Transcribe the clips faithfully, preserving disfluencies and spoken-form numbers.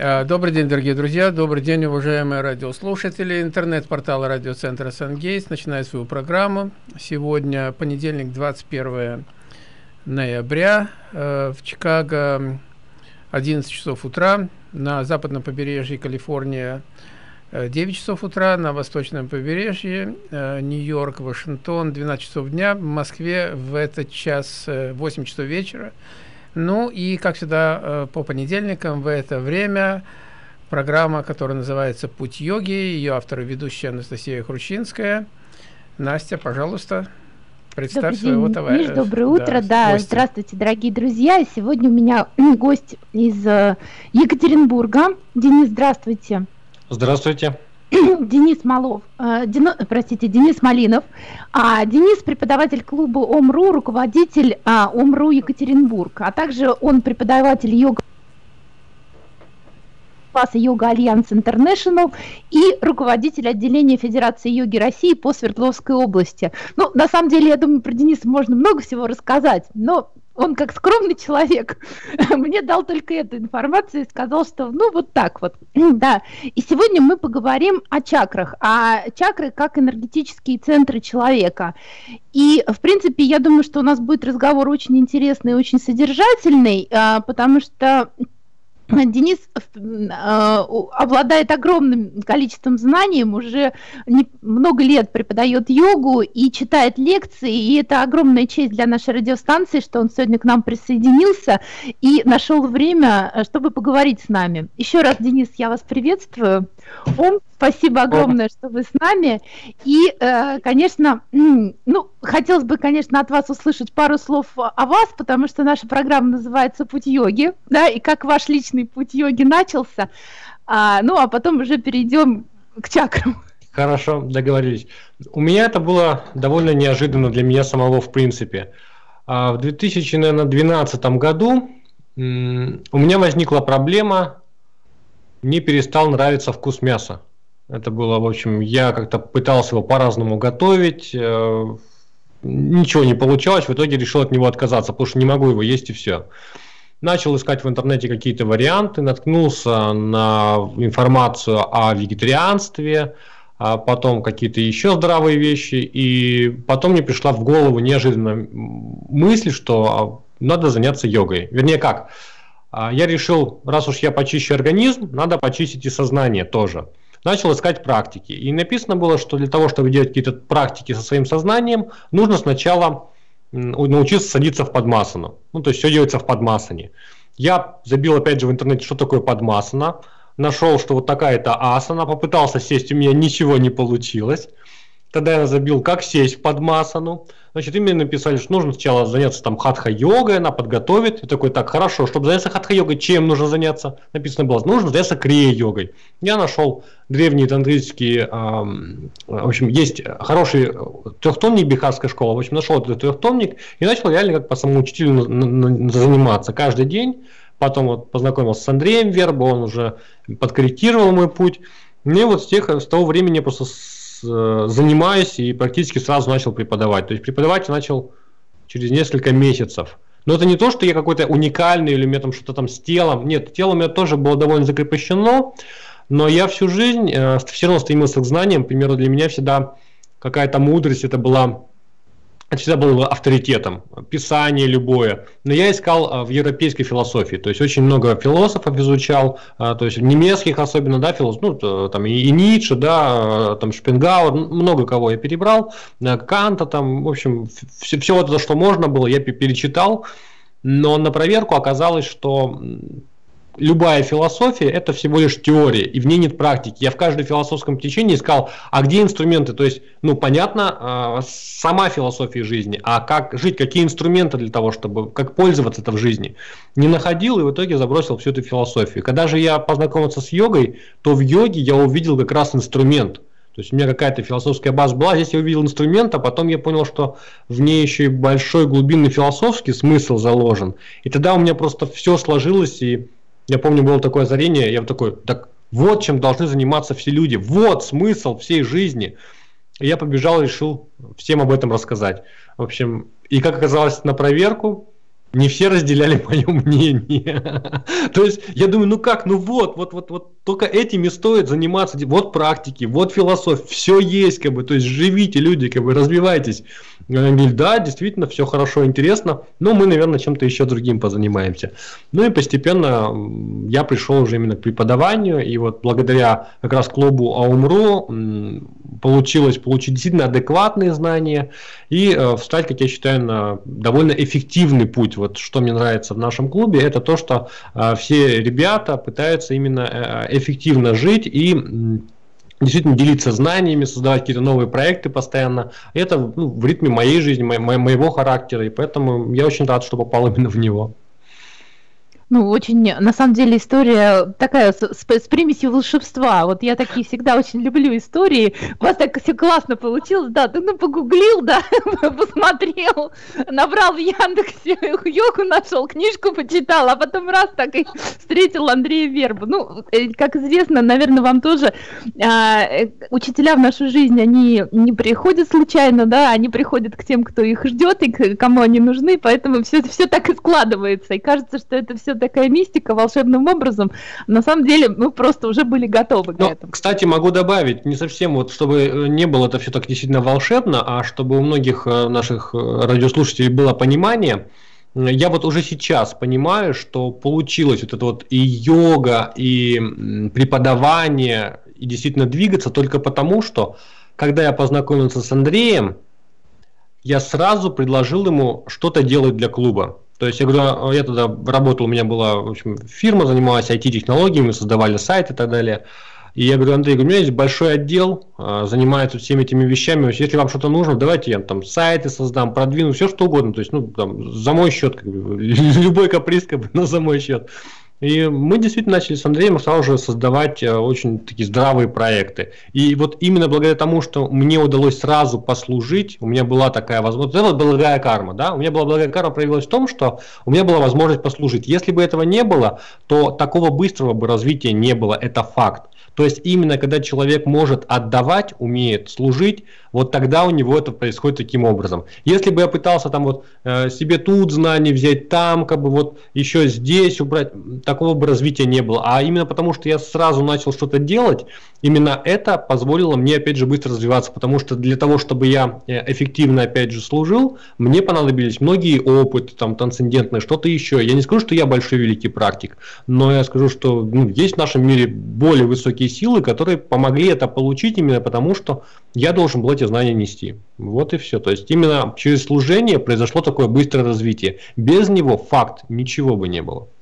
Добрый день, дорогие друзья, добрый день, уважаемые радиослушатели. Интернет-портал радиоцентра «Сангейтс» начинает свою программу. Сегодня понедельник, двадцать первое ноября. В Чикаго одиннадцать часов утра, на западном побережье Калифорния девять часов утра, на восточном побережье Нью-Йорк, Вашингтон двенадцать часов дня, в Москве в этот час восемь часов вечера. Ну и, как всегда, по понедельникам в это время программа, которая называется «Путь йоги», ее автор и ведущая Анастасия Хрущинская. Настя, пожалуйста, представь своего товарища. Миш, доброе утро, да, да здравствуйте, дорогие друзья. Сегодня у меня гость из Екатеринбурга. Денис, здравствуйте. Здравствуйте. Денис Малов, э, Дено, простите, Денис Малинов. А, Денис преподаватель клуба ОМРУ, руководитель а, ОМРУ Екатеринбург, а также он преподаватель йога класса Йога Альянс Интернешнл и руководитель отделения Федерации йоги России по Свердловской области. Ну, на самом деле, я думаю, про Дениса можно много всего рассказать, но он, как скромный человек, мне дал только эту информацию и сказал, что ну вот так вот. Да. И сегодня мы поговорим о чакрах, о чакры как энергетические центры человека. И, в принципе, я думаю, что у нас будет разговор очень интересный и очень содержательный, потому что Денис э, обладает огромным количеством знаний, уже не, много лет преподает йогу и читает лекции, и это огромная честь для нашей радиостанции, что он сегодня к нам присоединился и нашел время, чтобы поговорить с нами. Еще раз, Денис, я вас приветствую. Ом, спасибо огромное, что вы с нами. И, э, конечно, ну, хотелось бы, конечно, от вас услышать пару слов о вас, потому что наша программа называется «Путь йоги», да, и как ваш личный путь йоги начался. А, ну, а потом уже перейдем к чакрам. Хорошо, договорились. У меня это было довольно неожиданно для меня самого, в принципе. А в две тысячи двенадцатом году м- у меня возникла проблема, мне перестал нравиться вкус мяса. Это было, в общем, я как-то пытался его по-разному готовить, э, ничего не получалось, в итоге решил от него отказаться, потому что не могу его есть и все. Начал искать в интернете какие-то варианты, наткнулся на информацию о вегетарианстве, а потом какие-то еще здравые вещи, и потом мне пришла в голову неожиданно мысль, что надо заняться йогой. Вернее, как? Я решил, раз уж я почищу организм, надо почистить и сознание тоже. Начал искать практики. И написано было, что для того, чтобы делать какие-то практики со своим сознанием, нужно сначала научиться садиться в падмасану. Ну, то есть все делается в падмасане. Я забил опять же в интернете, что такое падмасана. Нашел, что вот такая-то асана. Попытался сесть, у меня ничего не получилось. Тогда я забил, как сесть в падмасану. Значит, им мне написали, что нужно сначала заняться там хатха-йогой, она подготовит. И такой, так, хорошо, чтобы заняться хатха-йогой, чем нужно заняться? Написано было, нужно заняться крия-йогой. Я нашел древние тантрические, эм, в общем, есть хороший трехтомник бихарская школа, в общем, нашел этот трехтомник и начал реально как по самоучителю на, на, на, заниматься каждый день. Потом вот познакомился с Андреем Вербо, он уже подкорректировал мой путь. Мне вот с, тех, с того времени я просто занимаюсь и практически сразу начал преподавать. То есть преподавать я начал через несколько месяцев. Но это не то, что я какой-то уникальный или у меня там что-то там с телом. Нет, тело у меня тоже было довольно закрепощено, но я всю жизнь э, все равно стремился к знаниям. К примеру, для меня всегда какая-то мудрость, это была, это всегда было авторитетом, писание любое. Но я искал а, в европейской философии, то есть очень много философов изучал, а, то есть немецких особенно, да, философов, ну, то, там и, и Ницше, да, там Шпенгауэр, много кого я перебрал, Канта, там, в общем, все, все вот это, что можно было, я перечитал, но на проверку оказалось, что любая философия – это всего лишь теория, и в ней нет практики. Я в каждом философском течении искал, а где инструменты? То есть, ну, понятно, сама философия жизни, а как жить, какие инструменты для того, чтобы, как пользоваться это в жизни. Не находил и в итоге забросил всю эту философию. Когда же я познакомился с йогой, то в йоге я увидел как раз инструмент. То есть у меня какая-то философская база была, здесь я увидел инструмент, а потом я понял, что в ней еще и большой глубинный философский смысл заложен. И тогда у меня просто все сложилось, и я помню, было такое озарение, я вот такой, так вот чем должны заниматься все люди, вот смысл всей жизни. И я побежал и решил всем об этом рассказать. В общем, и как оказалось на проверку, не все разделяли мое мнение. То есть я думаю, ну как, ну вот, вот, вот, вот только этими стоит заниматься. Вот практики, вот философия, все есть, как бы, то есть живите, люди, как бы развивайтесь. Они говорят, да, действительно, все хорошо, интересно, но мы, наверное, чем-то еще другим позанимаемся. Ну и постепенно я пришел уже именно к преподаванию, и вот благодаря как раз клубу Аумру получилось получить действительно адекватные знания и э, встать, как я считаю, на довольно эффективный путь. Вот что мне нравится в нашем клубе, это то, что э, все ребята пытаются именно э, эффективно жить и э, действительно делиться знаниями, создавать какие-то новые проекты постоянно. Это ну, в ритме моей жизни, мо- мо- моего характера, и поэтому я очень рад, что попал именно в него. Ну, очень, на самом деле, история такая с, с, с примесью волшебства. Вот я такие всегда очень люблю истории. У вас так все классно получилось, да, ты ну погуглил, да, посмотрел, набрал в Яндексе, йогу нашел, книжку почитал, а потом раз так и встретил Андрея Вербу. Ну, как известно, наверное, вам тоже, а, учителя в нашу жизнь, они не приходят случайно, да, они приходят к тем, кто их ждет и к кому они нужны, поэтому все, все так и складывается. И кажется, что это все такая мистика волшебным образом. На самом деле мы просто уже были готовы к Но, этому. кстати, могу добавить, не совсем вот, чтобы не было это все так действительно волшебно, а чтобы у многих наших радиослушателей было понимание. Я вот уже сейчас понимаю, что получилось вот это вот и йога, и преподавание, и действительно двигаться только потому, что когда я познакомился с Андреем, я сразу предложил ему что-то делать для клуба. То есть я говорю, я тогда работал, у меня была, в общем, фирма, занималась ай ти-технологиями, создавали сайты и так далее. И я говорю, Андрей, у меня есть большой отдел, занимается всеми этими вещами. Если вам что-то нужно, давайте я там сайты создам, продвину, все что угодно. То есть, ну, там, за мой счет, как бы, любой каприз, как бы, но за мой счет. И мы действительно начали с Андреем сразу же создавать очень такие здравые проекты. И вот именно благодаря тому, что мне удалось сразу послужить, у меня была такая возможность, это благая карма, да, у меня была благая карма проявилась в том, что у меня была возможность послужить. Если бы этого не было, то такого быстрого бы развития не было, это факт. То есть именно когда человек может отдавать, умеет служить, вот тогда у него это происходит таким образом. Если бы я пытался там вот э, себе тут знания взять, там как бы вот еще здесь убрать, такого бы развития не было. А именно потому, что я сразу начал что-то делать, именно это позволило мне опять же быстро развиваться, потому что для того, чтобы я эффективно опять же служил, мне понадобились многие опыты, там трансцендентные, что-то еще. Я не скажу, что я большой великий практик, но я скажу, что ну, есть в нашем мире более высокие силы, которые помогли это получить именно потому, что я должен был эти знания нести. Вот и все. То есть именно через служение произошло такое быстрое развитие. Без него, факт, ничего бы не было.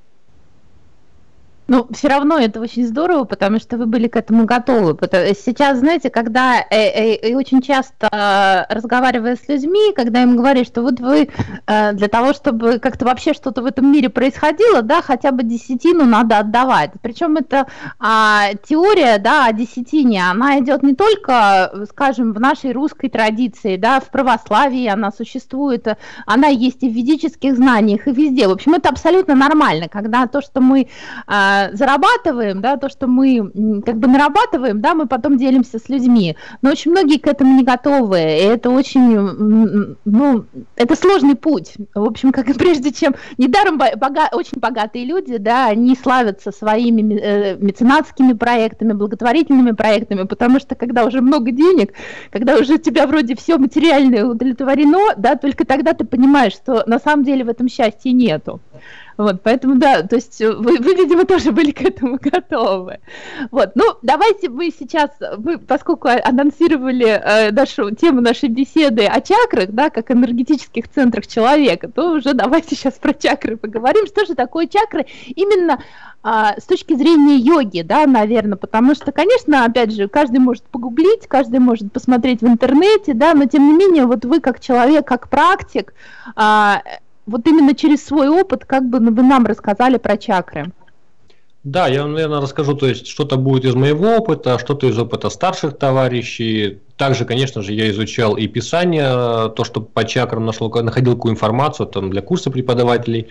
Ну, все равно это очень здорово, потому что вы были к этому готовы. Сейчас, знаете, когда э, э, очень часто разговаривая с людьми, когда им говорят, что вот вы э, для того, чтобы как-то вообще что-то в этом мире происходило, да, хотя бы десятину надо отдавать. Причем это а, теория, да, о десятине, она идет не только, скажем, в нашей русской традиции, да, в православии она существует, она есть и в ведических знаниях, и везде. В общем, это абсолютно нормально, когда то, что мы зарабатываем, да, то, что мы как бы нарабатываем, да, мы потом делимся с людьми. Но очень многие к этому не готовы, и это очень, ну, это сложный путь. В общем, как и прежде чем, недаром бога, очень богатые люди, да, они славятся своими меценатскими проектами, благотворительными проектами, потому что когда уже много денег, когда уже у тебя вроде все материальное удовлетворено, да, только тогда ты понимаешь, что на самом деле в этом счастья нету. Вот, поэтому, да, то есть вы, вы, видимо, тоже были к этому готовы. Вот, ну, давайте мы сейчас, вы, поскольку анонсировали э, нашу тему нашей беседы о чакрах, да, как энергетических центрах человека, то уже давайте сейчас про чакры поговорим. Что же такое чакры именно э, с точки зрения йоги, да, наверное, потому что, конечно, опять же, каждый может погуглить, каждый может посмотреть в интернете, да, но тем не менее, вот вы как человек, как практик, э, вот именно через свой опыт, как бы вы нам рассказали про чакры. Да, я, наверное, расскажу, то есть что-то будет из моего опыта, что-то из опыта старших товарищей. Также, конечно же, я изучал и писание, то, что по чакрам нашел, находил какую информацию там, для курса преподавателей.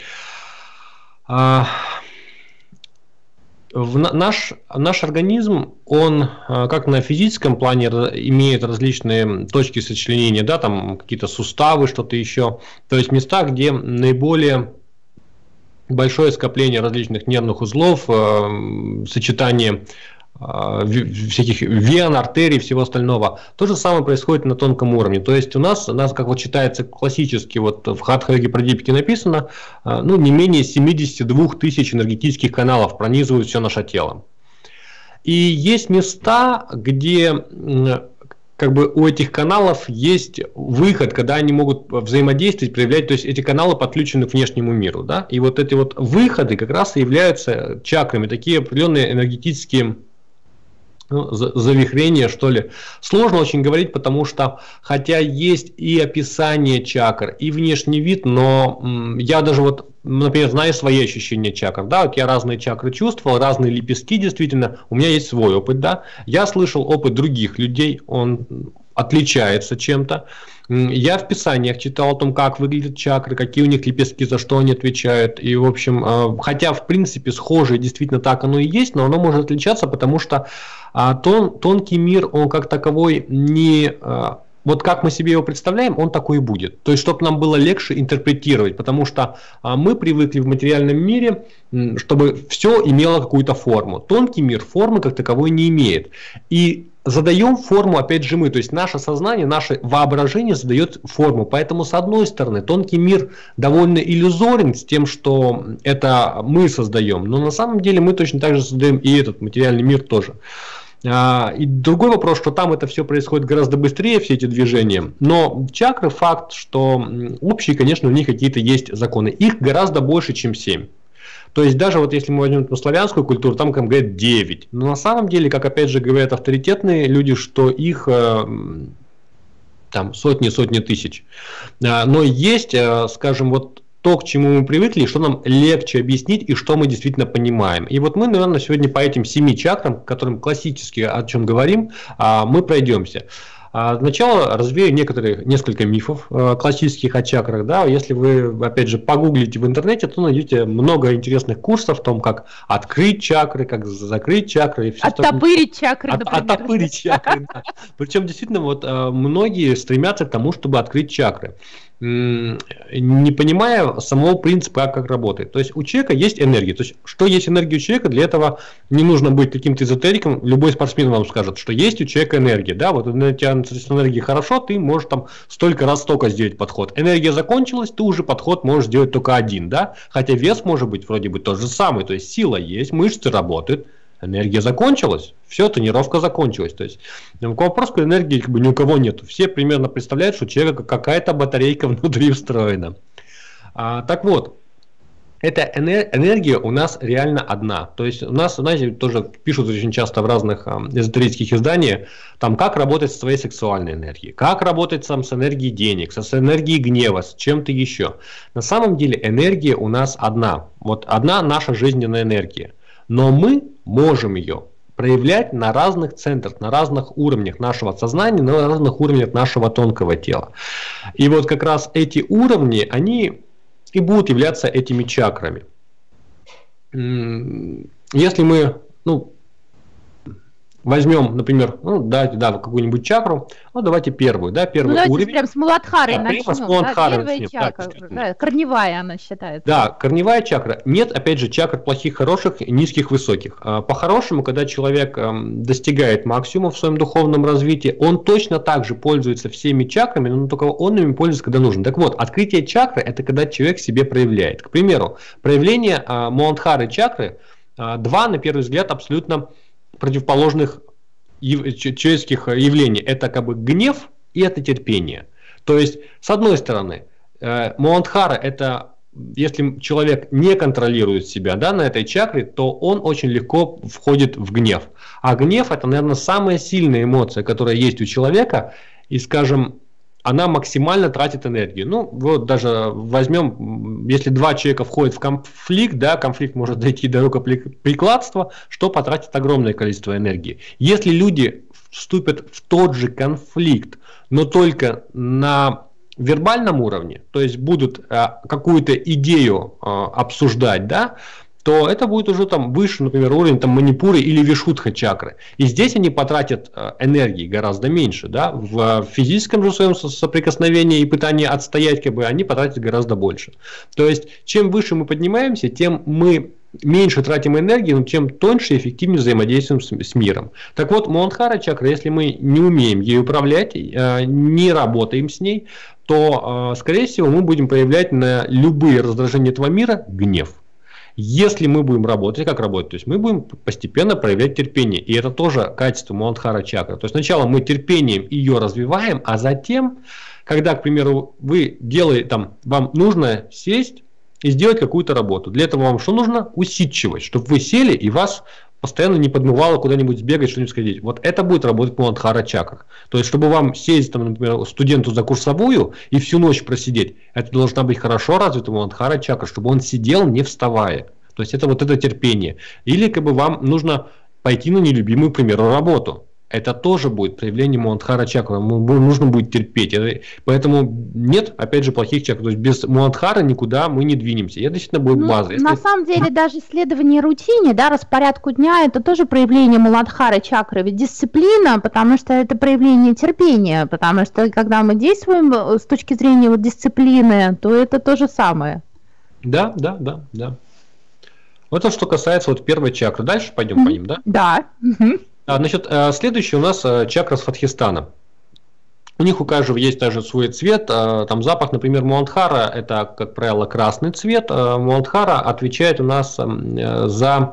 В наш, наш организм, он как на физическом плане имеет различные точки сочленения, да, там какие-то суставы, что-то еще, то есть места, где наиболее большое скопление различных нервных узлов, э, сочетание всяких вен, артерий, всего остального. То же самое происходит на тонком уровне. То есть у нас, у нас как вот считается классически, вот в Хатха-йоге-прадипике написано, ну, не менее семьдесят два тысяч энергетических каналов пронизывают все наше тело. И есть места, где как бы у этих каналов есть выход, когда они могут взаимодействовать, проявлять, то есть эти каналы подключены к внешнему миру, да, и вот эти вот выходы как раз и являются чакрами, такие определенные энергетические, ну, завихрение, что ли. Сложно очень говорить, потому что, хотя есть и описание чакр, и внешний вид, но м, я даже вот, например, знаю свои ощущения чакр, да, вот я разные чакры чувствовал, разные лепестки, действительно, у меня есть свой опыт, да, я слышал опыт других людей, он отличается чем-то. Я в писаниях читал о том, как выглядят чакры, какие у них лепестки, за что они отвечают. И, в общем, хотя, в принципе, схоже, действительно так оно и есть, но оно может отличаться, потому что тон, тонкий мир, он как таковой не... Вот как мы себе его представляем, он такой и будет. То есть, чтобы нам было легче интерпретировать, потому что мы привыкли в материальном мире, чтобы все имело какую-то форму. Тонкий мир формы как таковой не имеет. И задаем форму, опять же, мы. То есть, наше сознание, наше воображение задает форму. Поэтому, с одной стороны, тонкий мир довольно иллюзорен с тем, что это мы создаем. Но на самом деле мы точно так же создаем и этот материальный мир тоже. И другой вопрос, что там это все происходит гораздо быстрее, все эти движения. Но чакры, факт, что общие, конечно, у них какие-то есть законы. Их гораздо больше, чем семь. То есть даже вот если мы возьмем славянскую культуру, там, как говорят, девять. Но на самом деле, как опять же говорят авторитетные люди, что их там сотни-сотни тысяч. Но есть, скажем, вот то, к чему мы привыкли, что нам легче объяснить и что мы действительно понимаем. И вот мы, наверное, сегодня по этим семи чакрам, которым классически о чем говорим, мы пройдемся. Сначала развею некоторые, несколько мифов классических о чакрах. Да? Если вы, опять же, погуглите в интернете, то найдете много интересных курсов о том, как открыть чакры, как закрыть чакры. И все оттопырить чакры, От, например. Оттопырить чакры, да. Причем, действительно, вот многие стремятся к тому, чтобы открыть чакры, не понимая самого принципа, как работает. То есть у человека есть энергия. То есть что есть энергия у человека, для этого не нужно быть каким-то эзотериком. Любой спортсмен вам скажет, что есть у человека энергия. Да, вот у тебя с энергией хорошо, ты можешь там столько раз столько сделать подход. Энергия закончилась, ты уже подход можешь сделать только один. Да? Хотя вес может быть вроде бы тот же самый. То есть сила есть, мышцы работают. Энергия закончилась, все, тренировка закончилась. То есть вопрос к энергии как бы ни у кого нету. Все примерно представляют, что у человека какая-то батарейка внутри встроена. А, так вот, эта энергия у нас реально одна. То есть у нас, знаете, тоже пишут очень часто в разных эзотерических изданиях, там, как работать со своей сексуальной энергией, как работать сам с энергией денег, с энергией гнева, с чем-то еще. На самом деле энергия у нас одна. Вот одна наша жизненная энергия. Но мы можем ее проявлять на разных центрах, на разных уровнях нашего сознания, на разных уровнях нашего тонкого тела. И вот как раз эти уровни, они и будут являться этими чакрами. Если мы, ну, возьмем, например, ну, да, да, какую-нибудь чакру, ну, давайте первую, да, первый ну, уровень. Прям с Муладхары да, начнем. С Муладхары да, первая начнем. чакра, Да, да, корневая она считается. Да, корневая чакра. Нет, опять же, чакр плохих, хороших, низких, высоких. По-хорошему, когда человек достигает максимума в своем духовном развитии, он точно так же пользуется всеми чакрами, но только он ими пользуется, когда нужно. Так вот, открытие чакры – это когда человек себе проявляет. К примеру, проявление Муладхары чакры – два, на первый взгляд, абсолютно противоположных человеческих явлений. Это как бы гнев и это терпение. То есть, с одной стороны, Муладхара – это если человек не контролирует себя, да, на этой чакре, то он очень легко входит в гнев. А гнев – это, наверное, самая сильная эмоция, которая есть у человека, и, скажем, она максимально тратит энергию. Ну, вот даже возьмем, если два человека входят в конфликт, да, конфликт может дойти до рукоприкладства, что потратит огромное количество энергии. Если люди вступят в тот же конфликт, но только на вербальном уровне, то есть будут а, какую-то идею а, обсуждать, да, то это будет уже там выше, например, уровень там манипуры или вишудха чакры. И здесь они потратят э, энергии гораздо меньше, да, в физическом же своем соприкосновении и пытании отстоять, как бы, они потратят гораздо больше. То есть, чем выше мы поднимаемся, тем мы меньше тратим энергии, но тем тоньше и эффективнее взаимодействуем с, с миром. Так вот, Муладхара чакра, если мы не умеем ей управлять, э, не работаем с ней, то, э, скорее всего, мы будем проявлять на любые раздражения этого мира гнев. Если мы будем работать, как работать? То есть мы будем постепенно проявлять терпение. И это тоже качество Муладхара чакры. То есть сначала мы терпением ее развиваем, а затем, когда, к примеру, вы делаете, там, вам нужно сесть и сделать какую-то работу. Для этого вам что нужно? Усидчивость, чтобы вы сели и вас постоянно не подмывало куда-нибудь сбегать, что-нибудь сходить. Вот это будет работать Муладхара чакра. То есть, чтобы вам сесть, там, например, студенту за курсовую и всю ночь просидеть, это должна быть хорошо развита Муладхара чакра, чтобы он сидел, не вставая. То есть, это вот это терпение. Или как бы вам нужно пойти на нелюбимую, к примеру, работу. Это тоже будет проявление Муладхара чакры. Нужно будет терпеть. Поэтому нет, опять же, плохих чакр. То есть без Муладхара никуда мы не двинемся. Это действительно будет ну, база. Если... На самом деле даже следование рутине, да, распорядку дня, это тоже проявление Муладхара чакры. Ведь дисциплина, потому что это проявление терпения. Потому что когда мы действуем с точки зрения вот дисциплины, то это то же самое. Да, да, да, да. Вот это что касается вот первой чакры. Дальше пойдем mm-hmm. по ним, да? Да. Mm-hmm. Значит, следующий у нас чакра Сватхистана. У них у каждого есть даже свой цвет, там запах, например, Муладхара, это, как правило, красный цвет. Муладхара отвечает у нас за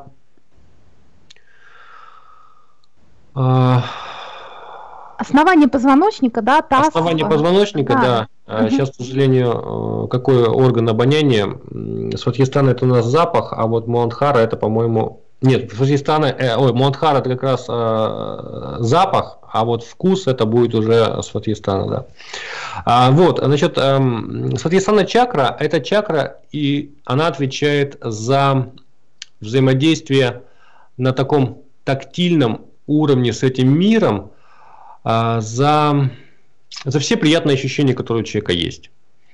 основание позвоночника, да, таз. Основание позвоночника, да. да. Угу. Сейчас, к сожалению, какой орган обоняния? Сватхистана это у нас запах, а вот Муладхара это, по-моему... Нет, Сватхистана, э, ой, Муладхара это как раз э, запах, а вот вкус это будет уже Сватхистана, да. А, вот, значит, э, Сватхистана чакра, это чакра, и она отвечает за взаимодействие на таком тактильном уровне с этим миром, э, за, за все приятные ощущения, которые у человека есть.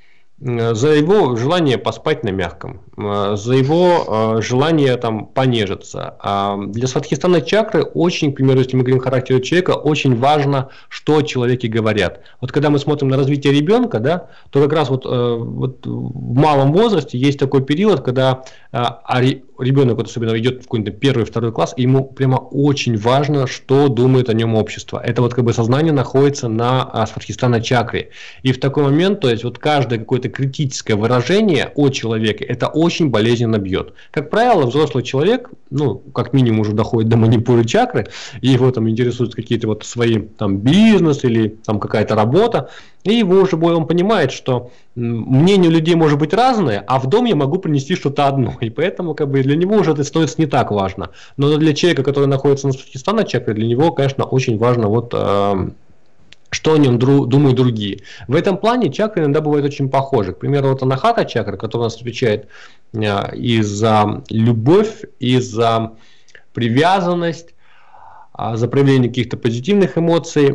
За его желание поспать на мягком, за его желание там понежиться. Для Сватхистана чакры очень, к примеру, если мы говорим о характере человека, очень важно, что о человеке говорят. Вот когда мы смотрим на развитие ребенка, да, то как раз вот, вот в малом возрасте есть такой период, когда ребенок вот особенно идет в какой-то первый, второй класс, и ему прямо очень важно, что думает о нем общество. Это вот как бы сознание находится на Сватхистана чакре. И в такой момент, то есть вот каждое какое-то критическое выражение о человеке, это очень болезненно бьет. Как правило, взрослый человек, ну, как минимум уже доходит до манипуры чакры, и его там интересуют какие-то вот свои там бизнес или там какая-то работа, и его уже он понимает, что мнение людей может быть разное, а в дом я могу принести что-то одно. И поэтому как бы для него уже это становится не так важно. Но для человека, который находится на Сватхистана чакре, для него, конечно, очень важно вот э, что о нем дру, думают другие. В этом плане чакры иногда бывают очень похожи. К примеру, вот Анахата чакра, которая у нас отвечает э, и за любовь, и за привязанность, э, за проявление каких-то позитивных эмоций.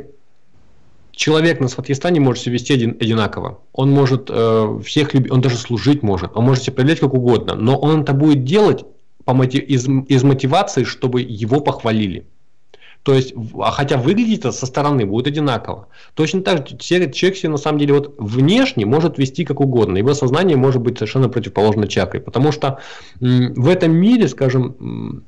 Человек на Сватхистане может себя вести один, одинаково. Он может э, всех любить, он даже служить может, он может себя проявлять как угодно, но он это будет делать по мотив, из, из мотивации, чтобы его похвалили. То есть, хотя выглядит это со стороны будет одинаково. Точно так же человек себе на самом деле вот внешне может вести как угодно. Его сознание может быть совершенно противоположно чакре. Потому что м, в этом мире, скажем,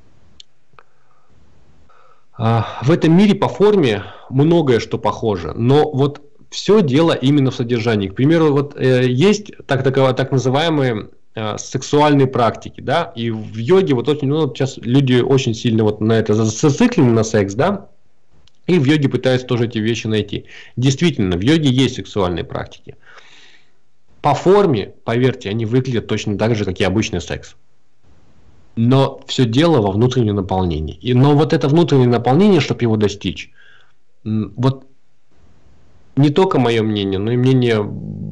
в этом мире по форме многое что похоже, но вот все дело именно в содержании. К примеру, вот э, есть так, так, так называемые э, сексуальные практики, да, и в йоге вот очень, ну, сейчас люди очень сильно вот на это зациклены на секс, да, и в йоге пытаются тоже эти вещи найти. Действительно, в йоге есть сексуальные практики. По форме, поверьте, они выглядят точно так же, как и обычный секс. Но все дело во внутреннем наполнении. И, но вот это внутреннее наполнение, чтобы его достичь, вот не только мое мнение, но и мнение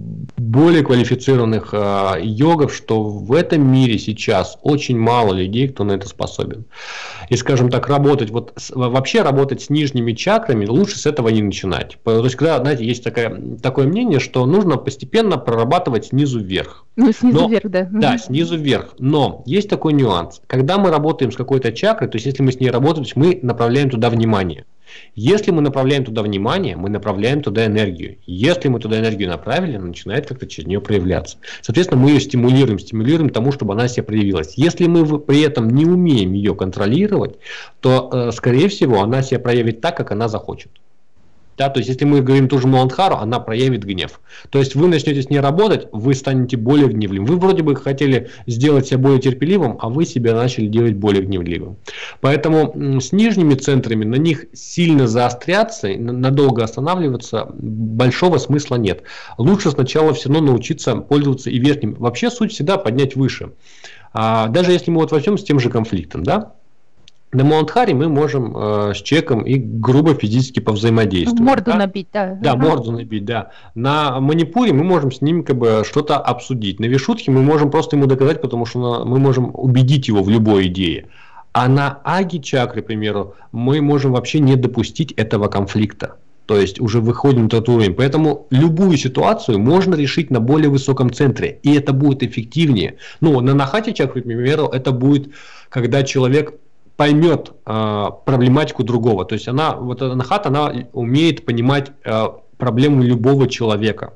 более квалифицированных э, йогов, что в этом мире сейчас очень мало людей, кто на это способен. И, скажем так, работать, вот с, вообще работать с нижними чакрами, лучше с этого не начинать. То есть, когда, знаете, есть такое, такое мнение, что нужно постепенно прорабатывать снизу вверх. Ну, снизу Но, вверх, да. Да, снизу вверх. Но есть такой нюанс. Когда мы работаем с какой-то чакрой, то есть, если мы с ней работаем, мы направляем туда внимание. Если мы направляем туда внимание, мы направляем туда энергию. Если мы туда энергию направили, она начинает как-то через нее проявляться. Соответственно, мы ее стимулируем, стимулируем тому, чтобы она себя проявилась. Если мы при этом не умеем ее контролировать, то, э, скорее всего, она себя проявит так, как она захочет. Да, то есть, если мы говорим ту же Муладхару, она проявит гнев. То есть, вы начнете с ней работать, вы станете более гневливым. Вы вроде бы хотели сделать себя более терпеливым, а вы себя начали делать более гневливым. Поэтому с нижними центрами на них сильно заостряться, надолго останавливаться большого смысла нет. Лучше сначала все равно научиться пользоваться и верхним. Вообще суть всегда поднять выше. А, даже если мы вот возьмем с тем же конфликтом, да? На Муладхаре мы можем э, с человеком и грубо физически повзаимодействовать. Морду да? набить, да. Да, ага. морду набить, да. На Манипуре мы можем с ним как бы что-то обсудить. На Вишудхе мы можем просто ему доказать, потому что мы можем убедить его в любой идее. А на Аги чакре, к примеру, мы можем вообще не допустить этого конфликта. То есть уже выходим на тот уровень. Поэтому любую ситуацию можно решить на более высоком центре. И это будет эффективнее. Ну, на Нахате чакре, к примеру, это будет, когда человек поймет э, проблематику другого. То есть она, вот Анахата, она умеет понимать э, проблему любого человека.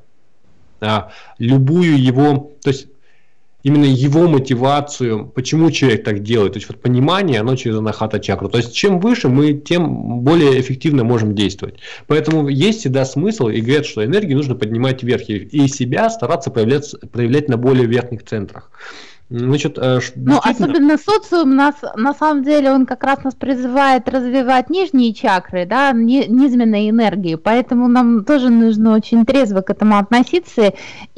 Э, любую его, то есть именно его мотивацию, почему человек так делает. То есть вот понимание, оно через Анахата чакру. То есть чем выше мы, тем более эффективно можем действовать. Поэтому есть всегда смысл, и говорят, что энергию нужно поднимать вверх. И себя стараться проявлять, проявлять на более верхних центрах. Значит, ну, действительно... особенно социум нас, на самом деле, он как раз нас призывает развивать нижние чакры, да, низменные энергии, поэтому нам тоже нужно очень трезво к этому относиться,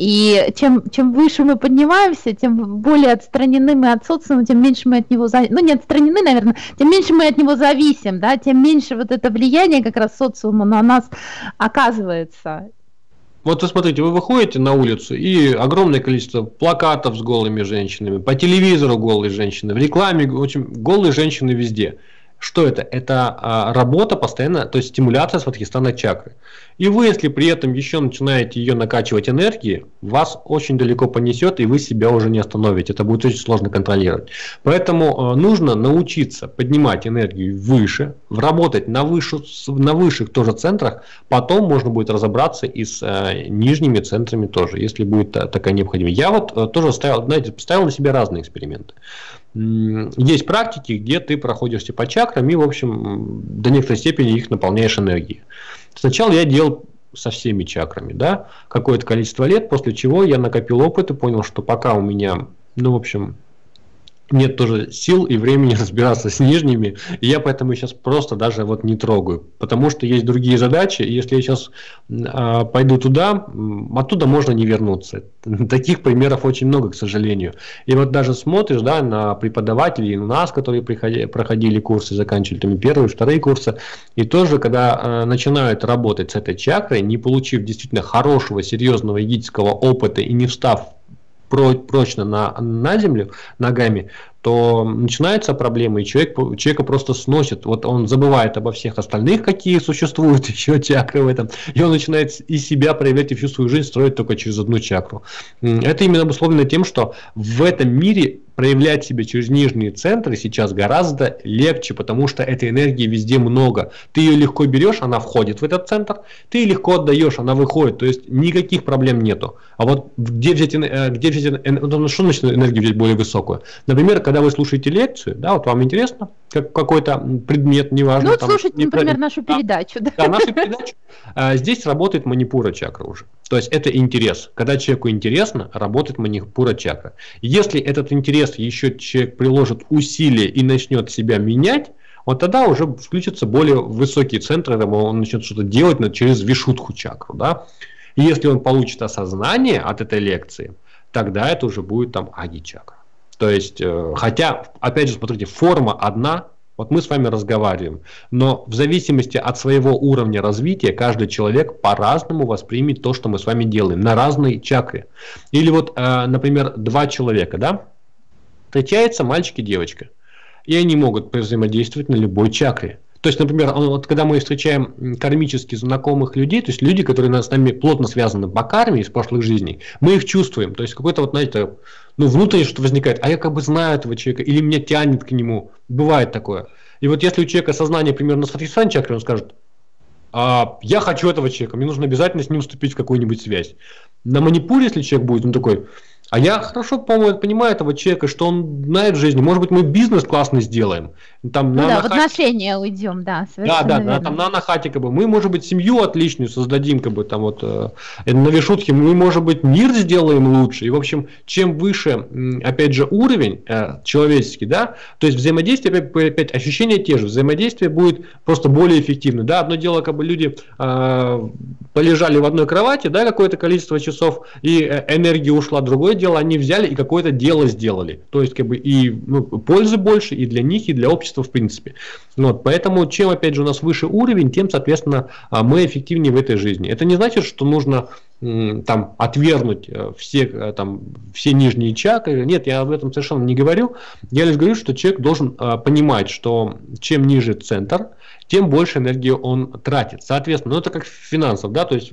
и чем, чем выше мы поднимаемся, тем более отстранены мы от социума, тем меньше мы от него, зави... ну, не отстранены, наверное, тем меньше мы от него зависим, да, тем меньше вот это влияние как раз социума на нас оказывается. Вот вы смотрите, вы выходите на улицу, и огромное количество плакатов с голыми женщинами, по телевизору голые женщины, в рекламе, в общем, голые женщины везде. Что это? Это а, работа постоянно, то есть стимуляция свадхистхана чакры. И вы, если при этом еще начинаете ее накачивать энергией, вас очень далеко понесет, и вы себя уже не остановите. Это будет очень сложно контролировать. Поэтому а, нужно научиться поднимать энергию выше, работать на, выше, на высших тоже центрах. Потом можно будет разобраться и с а, нижними центрами тоже, если будет а, такая необходимость. Я вот а, тоже ставил, знаете, поставил на себе разные эксперименты. Есть практики, где ты проходишься по чакрам и, в общем, до некоторой степени их наполняешь энергией. Сначала я делал со всеми чакрами, да, какое-то количество лет, после чего я накопил опыт и понял, что пока у меня, ну, в общем, нет тоже сил и времени разбираться с нижними, и я поэтому сейчас просто даже вот не трогаю, потому что есть другие задачи, и если я сейчас э, пойду туда, оттуда можно не вернуться. Таких примеров очень много, к сожалению. И вот даже смотришь, да, на преподавателей, у нас, которые приходили, проходили курсы, заканчивали там первые, вторые курсы, и тоже, когда э, начинают работать с этой чакрой, не получив действительно хорошего, серьезного йогического опыта и не встав прочно на, на землю ногами, то начинаются проблемы, и человек, человека просто сносит. Вот он забывает обо всех остальных, какие существуют еще чакры в этом, и он начинает и себя проявлять, и всю свою жизнь строить только через одну чакру. Это именно обусловлено тем, что в этом мире проявлять себя через нижние центры сейчас гораздо легче, потому что этой энергии везде много. Ты ее легко берешь, она входит в этот центр, ты ее легко отдаешь, она выходит, то есть никаких проблем нету. А вот где взять, где взять что значит энергию взять более высокую? Например, когда вы слушаете лекцию, да, вот вам интересно, как какой-то предмет, неважно. Ну вот там, слушайте, не например, про... нашу передачу. Да, да нашу передачу. А, здесь работает манипура чакра уже. То есть это интерес. Когда человеку интересно, работает манипура чакра. Если этот интерес еще человек приложит усилия и начнет себя менять, вот тогда уже включатся более высокие центры, он начнет что-то делать через вишудху чакру. Да? И если он получит осознание от этой лекции, тогда это уже будет там аги чакра. То есть, хотя, опять же, смотрите, форма одна, Вот мы с вами разговариваем, но в зависимости от своего уровня развития каждый человек по-разному воспримет то, что мы с вами делаем, на разные чакры. Или вот, э, например, два человека, да, встречаются мальчик и девочка, и они могут взаимодействовать на любой чакре. То есть, например, вот когда мы встречаем кармически знакомых людей, то есть люди, которые с нами плотно связаны по карме из прошлых жизней, мы их чувствуем. То есть какой-то вот, знаете, ну, внутренне что-то возникает, а я как бы знаю этого человека, или меня тянет к нему. Бывает такое. И вот если у человека сознание примерно на соответствующей чакре, он скажет, а, я хочу этого человека, мне нужно обязательно с ним вступить в какую-нибудь связь. На манипуре, если человек будет, он такой... А я хорошо, по-моему, понимаю этого человека, что он знает в жизни. Может быть, мы бизнес классный сделаем. Там, ну на, да, на в хате... отношения уйдем, да, совершенно Да, да, верно. да, там на анахате, как бы, мы, может быть, семью отличную создадим, как бы, там вот, э, на вишутке, мы, может быть, мир сделаем лучше. И, в общем, чем выше, опять же, уровень э, человеческий, да, то есть взаимодействие, опять, опять ощущения те же, взаимодействие будет просто более эффективно, да. Одно дело, как бы, люди э, полежали в одной кровати, да, какое-то количество часов, и энергия ушла. Другое дело, они взяли и какое-то дело сделали. То есть, как бы, и ну, пользы больше и для них, и для общества, в принципе. Вот, поэтому, чем, опять же, у нас выше уровень, тем, соответственно, мы эффективнее в этой жизни. Это не значит, что нужно там отвергнуть все, там, все нижние чакры. Нет, я об этом совершенно не говорю. Я лишь говорю, что человек должен понимать, что чем ниже центр, тем больше энергии он тратит. Соответственно, ну это как в финансах, да, то есть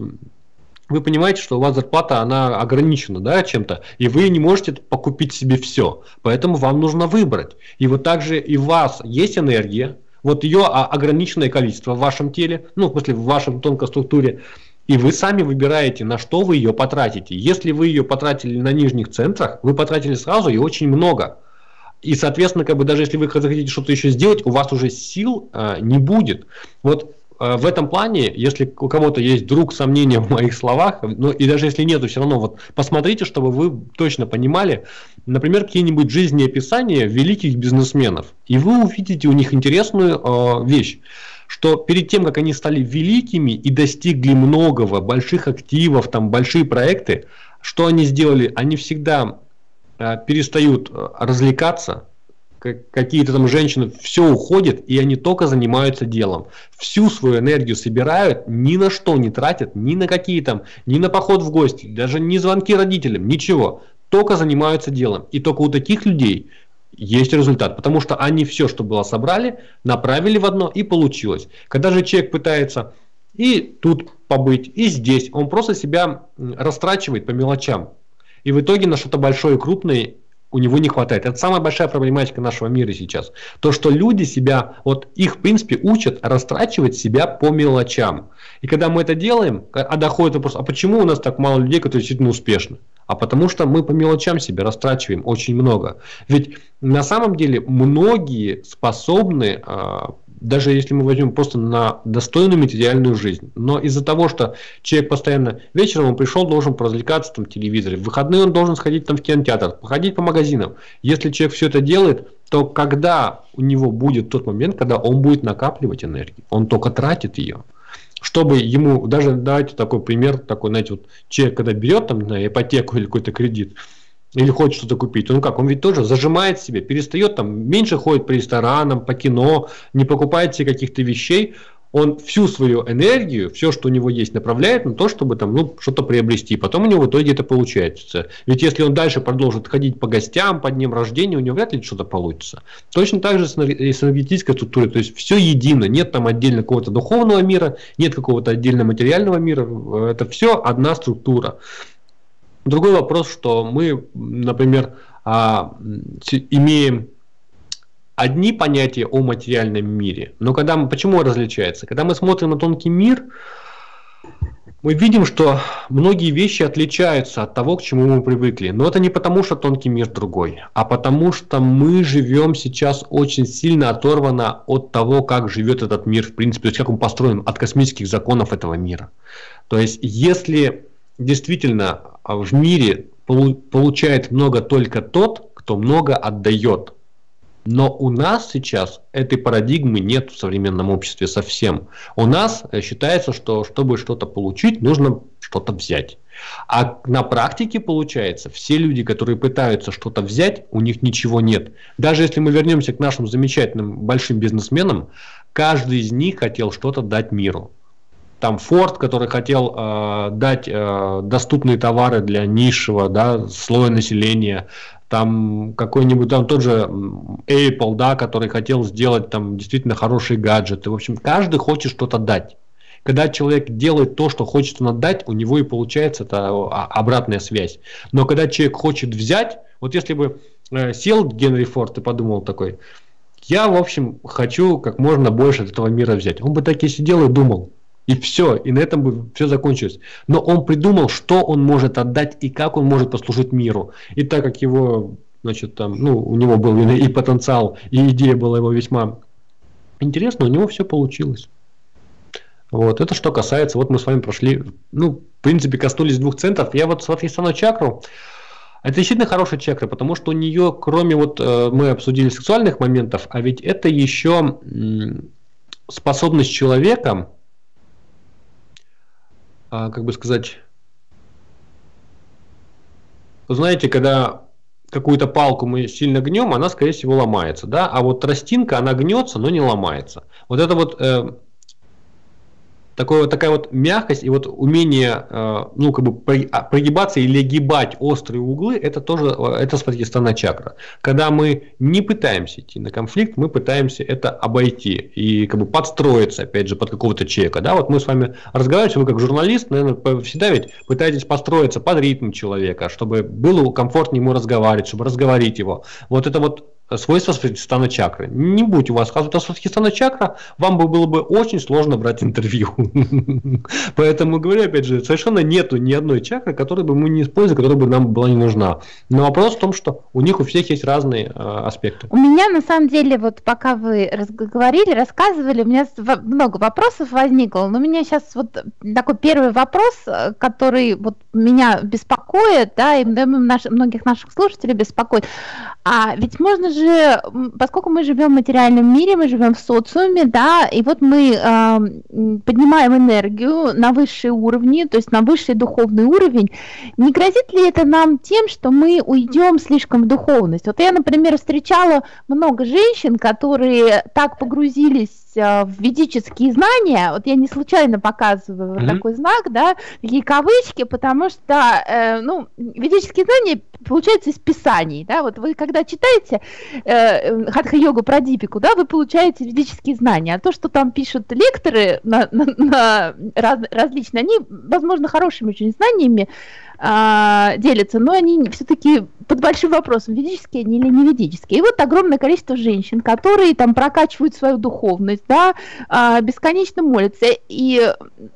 вы понимаете, что у вас зарплата, она ограничена, да, чем-то, и вы не можете покупить себе все, поэтому вам нужно выбрать. И вот также и у вас есть энергия, вот ее ограниченное количество в вашем теле, ну, в смысле, в вашем тонкой структуре, и вы сами выбираете, на что вы ее потратите. Если вы ее потратили на нижних центрах, вы потратили сразу и очень много. И, соответственно, как бы даже если вы захотите что-то еще сделать, у вас уже сил а, не будет. Вот в этом плане, если у кого-то есть вдруг сомнения в моих словах, ну и даже если нету, все равно вот посмотрите, чтобы вы точно понимали, например, какие-нибудь жизнеописания великих бизнесменов, и вы увидите у них интересную э, вещь, что перед тем, как они стали великими и достигли многого, больших активов, там большие проекты, что они сделали? Они всегда э, перестают развлекаться. Какие-то там женщины, все уходит, и они только занимаются делом. Всю свою энергию собирают, ни на что не тратят, ни на какие там, ни на поход в гости, даже ни звонки родителям, ничего. Только занимаются делом. И только у таких людей есть результат, потому что они все, что было, собрали, направили в одно, и получилось. Когда же человек пытается и тут побыть, и здесь, он просто себя растрачивает по мелочам. И в итоге на что-то большое и крупное у него не хватает. Это самая большая проблематика нашего мира сейчас. То, что люди себя, вот их в принципе учат растрачивать себя по мелочам. И когда мы это делаем, а доходит вопрос, а почему у нас так мало людей, которые действительно успешны? А потому что мы по мелочам себя растрачиваем очень много. Ведь на самом деле многие способны, даже если мы возьмем просто на достойную материальную жизнь, но из-за того, что человек постоянно вечером он пришел, должен поразвлекаться там в телевизоре, в выходные он должен сходить там в кинотеатр, походить по магазинам. Если человек все это делает, то когда у него будет тот момент, когда он будет накапливать энергию, он только тратит ее. Чтобы ему, даже давайте такой пример, такой, знаете, вот человек, когда берет там на ипотеку или какой-то кредит, или хочет что-то купить, он как, он ведь тоже зажимает себя, перестает там, меньше ходит по ресторанам, по кино, не покупает себе каких-то вещей, он всю свою энергию, все, что у него есть, направляет на то, чтобы там, ну, что-то приобрести, потом у него в итоге это получается. Ведь если он дальше продолжит ходить по гостям, по дням рождения, у него вряд ли что-то получится. Точно так же с энергетической структурой, то есть все едино, нет там отдельно какого-то духовного мира, нет какого-то отдельно материального мира, это все одна структура. Другой вопрос, что мы, например, имеем одни понятия о материальном мире, но когда мы, почему он различается? Когда мы смотрим на тонкий мир, мы видим, что многие вещи отличаются от того, к чему мы привыкли. Но это не потому, что тонкий мир другой, а потому что мы живем сейчас очень сильно оторвано от того, как живет этот мир, в принципе, то есть как он построен, от космических законов этого мира. То есть если действительно в мире получает много только тот, кто много отдает. Но у нас сейчас этой парадигмы нет в современном обществе совсем. У нас считается, что чтобы что-то получить, нужно что-то взять. А на практике получается, все люди, которые пытаются что-то взять, у них ничего нет. Даже если мы вернемся к нашим замечательным большим бизнесменам, каждый из них хотел что-то дать миру. Там Форд, который хотел э, дать э, доступные товары для низшего, да, слоя населения. Там какой-нибудь, там тот же Apple, да, который хотел сделать там действительно хорошие гаджеты. В общем, каждый хочет что-то дать. Когда человек делает то, что хочет он отдать, у него и получается это обратная связь. Но когда человек хочет взять, вот если бы э, сел Генри Форд и подумал такой, я, в общем, хочу как можно больше от этого мира взять. Он бы так и сидел и думал. И все, и на этом бы все закончилось. Но он придумал, что он может отдать и как он может послужить миру. И так как его, значит, там, ну, у него был и потенциал, и идея была его весьма интересна, у него все получилось. Вот, это что касается, вот мы с вами прошли, ну, в принципе, коснулись двух центров. Я вот Сватхистхана чакру, это действительно хорошая чакра, потому что у нее, кроме вот, мы обсудили сексуальных моментов, а ведь это еще способность человека, как бы сказать, вы знаете, когда какую-то палку мы сильно гнем, она, скорее всего, ломается, да, а вот тростинка, она гнется, но не ломается. Вот это вот э, такое, такая вот мягкость и вот умение, э, ну, как бы прогибаться или гибать острые углы, это тоже, это Сватхистхана чакра. Когда мы не пытаемся идти на конфликт, мы пытаемся это обойти и как бы подстроиться, опять же, под какого-то человека. Да, вот мы с вами разговариваем, вы как журналист, наверное, всегда ведь пытаетесь построиться под ритм человека, чтобы было комфортнее ему разговаривать, чтобы разговорить его. Вот это вот свойства Сватхистхана чакры. Не будь у вас Сватхистхана чакра, вам бы было бы очень сложно брать интервью. Поэтому, говорю, опять же, совершенно нету ни одной чакры, которую бы мы не использовали, которая бы нам была не нужна. Но вопрос в том, что у них у всех есть разные э, аспекты. У меня, на самом деле, вот пока вы говорили, рассказывали, у меня много вопросов возникло, но у меня сейчас вот такой первый вопрос, который вот меня беспокоит, да, и наш, многих наших слушателей беспокоит. А ведь можно же, поскольку мы живем в материальном мире, мы живем в социуме, да, и вот мы э, поднимаем энергию на высшие уровни, то есть на высший духовный уровень, не грозит ли это нам тем, что мы уйдем слишком в духовность? Вот я, например, встречала много женщин, которые так погрузились в ведические знания, вот я не случайно показываю mm-hmm. такой знак, да, такие кавычки, потому что, э, ну, ведические знания получаются из писаний, да, вот вы когда читаете э, хатха-йогу про Дипику, да, вы получаете ведические знания, а то, что там пишут лекторы на, на, на раз, различные, они, возможно, хорошими очень знаниями э, делятся, но они все-таки под большим вопросом, ведические они или не ведические. И вот огромное количество женщин, которые там прокачивают свою духовность, да, э, бесконечно молятся, и